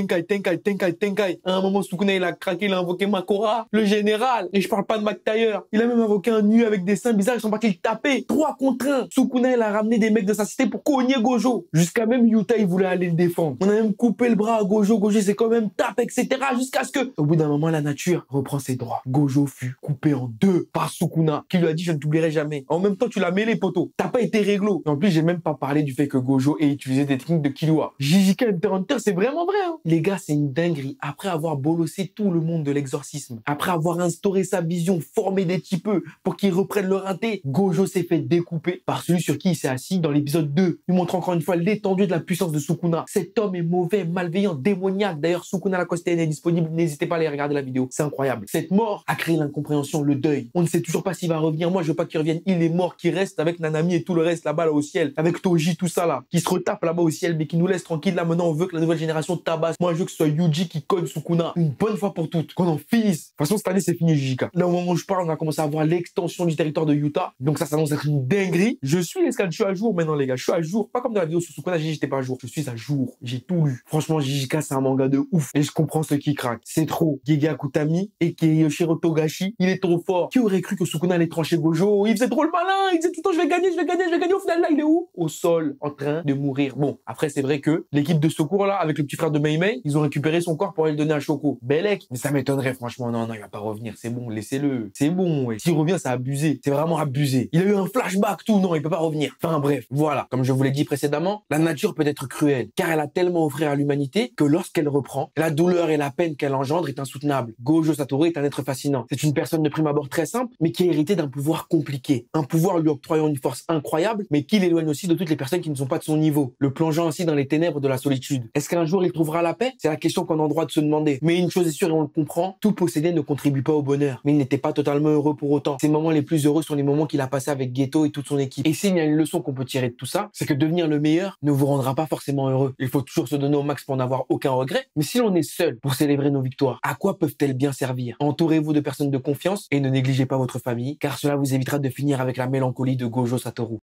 À un moment, Sukuna, il a craqué, il a invoqué Makora, le général. Et je parle pas de McTayer. Il a même invoqué un nu avec des seins bizarres. Ils sont partis le taper. 3 contre 1. Sukuna, il a ramené des mecs de sa cité pour cogner Gojo. Jusqu'à même Yuta, il voulait aller le défendre. On a même coupé le bras à Gojo. Gojo, c'est quand même tape, etc. Jusqu'à ce que, au bout d'un moment, la nature reprend ses droits. Gojo fut coupé en 2 par Sukuna, qui lui a dit, je ne t'oublierai jamais. En même temps, tu l'as mêlé, poteau. T'as pas été réglo. Et en plus, j'ai même pas parlé du fait que Gojo ait utilisé des techniques de Killua. JJK Hunter, c'est vraiment vrai, hein. Les gars, c'est une dinguerie. Après avoir bolossé tout le monde de l'exorcisme, après avoir instauré sa vision, formé des petits peu pour qu'ils reprennent leur inté, Gojo s'est fait découper par celui sur qui il s'est assis dans l'épisode 2. Il montre encore une fois l'étendue de la puissance de Sukuna. Cet homme est mauvais, malveillant, démoniaque. D'ailleurs, Sukuna Lacoste est disponible. N'hésitez pas à aller regarder la vidéo. C'est incroyable. Cette mort a créé l'incompréhension, le deuil. On ne sait toujours pas s'il va revenir. Moi, je veux pas qu'il revienne. Il est mort, qu'il reste avec Nanami et tout le reste là-bas, là, au ciel. Avec Toji, tout ça, là. Qui se retape là-bas au ciel, mais qui nous laisse tranquille. Là, maintenant, on veut que la nouvelle génération tabasse. Moi, je veux que ce soit Yuji qui cogne Sukuna une bonne fois pour toutes. Qu'on en finisse. De toute façon, cette année, c'est fini, JJK. Là, au moment où je parle, on a commencé à voir l'extension du territoire de Utah. Donc, ça s'annonce être une dinguerie. Je suis l'escalade. Je suis à jour maintenant, les gars. Je suis à jour. Pas comme dans la vidéo sur Sukuna, j'étais pas à jour. Je suis à jour. J'ai tout lu. Franchement, JJK, c'est un manga de ouf. Et je comprends ceux qui craquent. C'est trop. Gege Akutami et Yoshiro Togashi, il est trop fort. Qui aurait cru que Sukuna allait trancher Gojo? Il faisait trop le malin. Il disait tout le temps, je vais gagner. Au final, là, il est où? Au sol, en train de mourir. Bon, après, c'est vrai que l'équipe de secours, là, avec le petit frère de Mei Mei, ils ont récupéré son corps pour aller le donner à Shoko. Belek. Mais ça m'étonnerait, franchement. Non, il va pas revenir. C'est bon, laissez-le. C'est bon, ouais. S'il revient, c'est abusé. C'est vraiment abusé. Il a eu un flashback, tout. Non, il peut pas revenir. Enfin, bref. Voilà. Comme je vous l'ai dit précédemment, la nature peut être cruelle, car elle a tellement offert à l'humanité que lorsqu'elle reprend, la douleur et la peine qu'elle engendre est insoutenable. Gojo Satoru est un être fascinant. C'est une personne de prime abord très simple, mais qui a hérité d'un pouvoir compliqué. Un pouvoir lui octroyant une force incroyable, mais qui l'éloigne aussi de toutes les personnes qui ne sont pas de son niveau, le plongeant ainsi dans les ténèbres de la solitude. Est-ce qu'un jour il trouvera la paix? C'est la question qu'on a le droit de se demander. Mais une chose est sûre et on le comprend, tout posséder ne contribue pas au bonheur. Mais il n'était pas totalement heureux pour autant. Ses moments les plus heureux sont les moments qu'il a passés avec Geto et toute son équipe. Et s'il y a une leçon qu'on peut tirer de tout ça, c'est que devenir le meilleur ne vous rendra pas forcément heureux. Il faut toujours se donner au max pour n'avoir aucun regret. Mais si l'on est seul pour célébrer nos victoires, à quoi peuvent-elles bien servir? Entourez-vous de personnes de confiance et ne négligez pas votre famille, car cela vous évitera de finir avec la mélancolie de Gojo Satoru.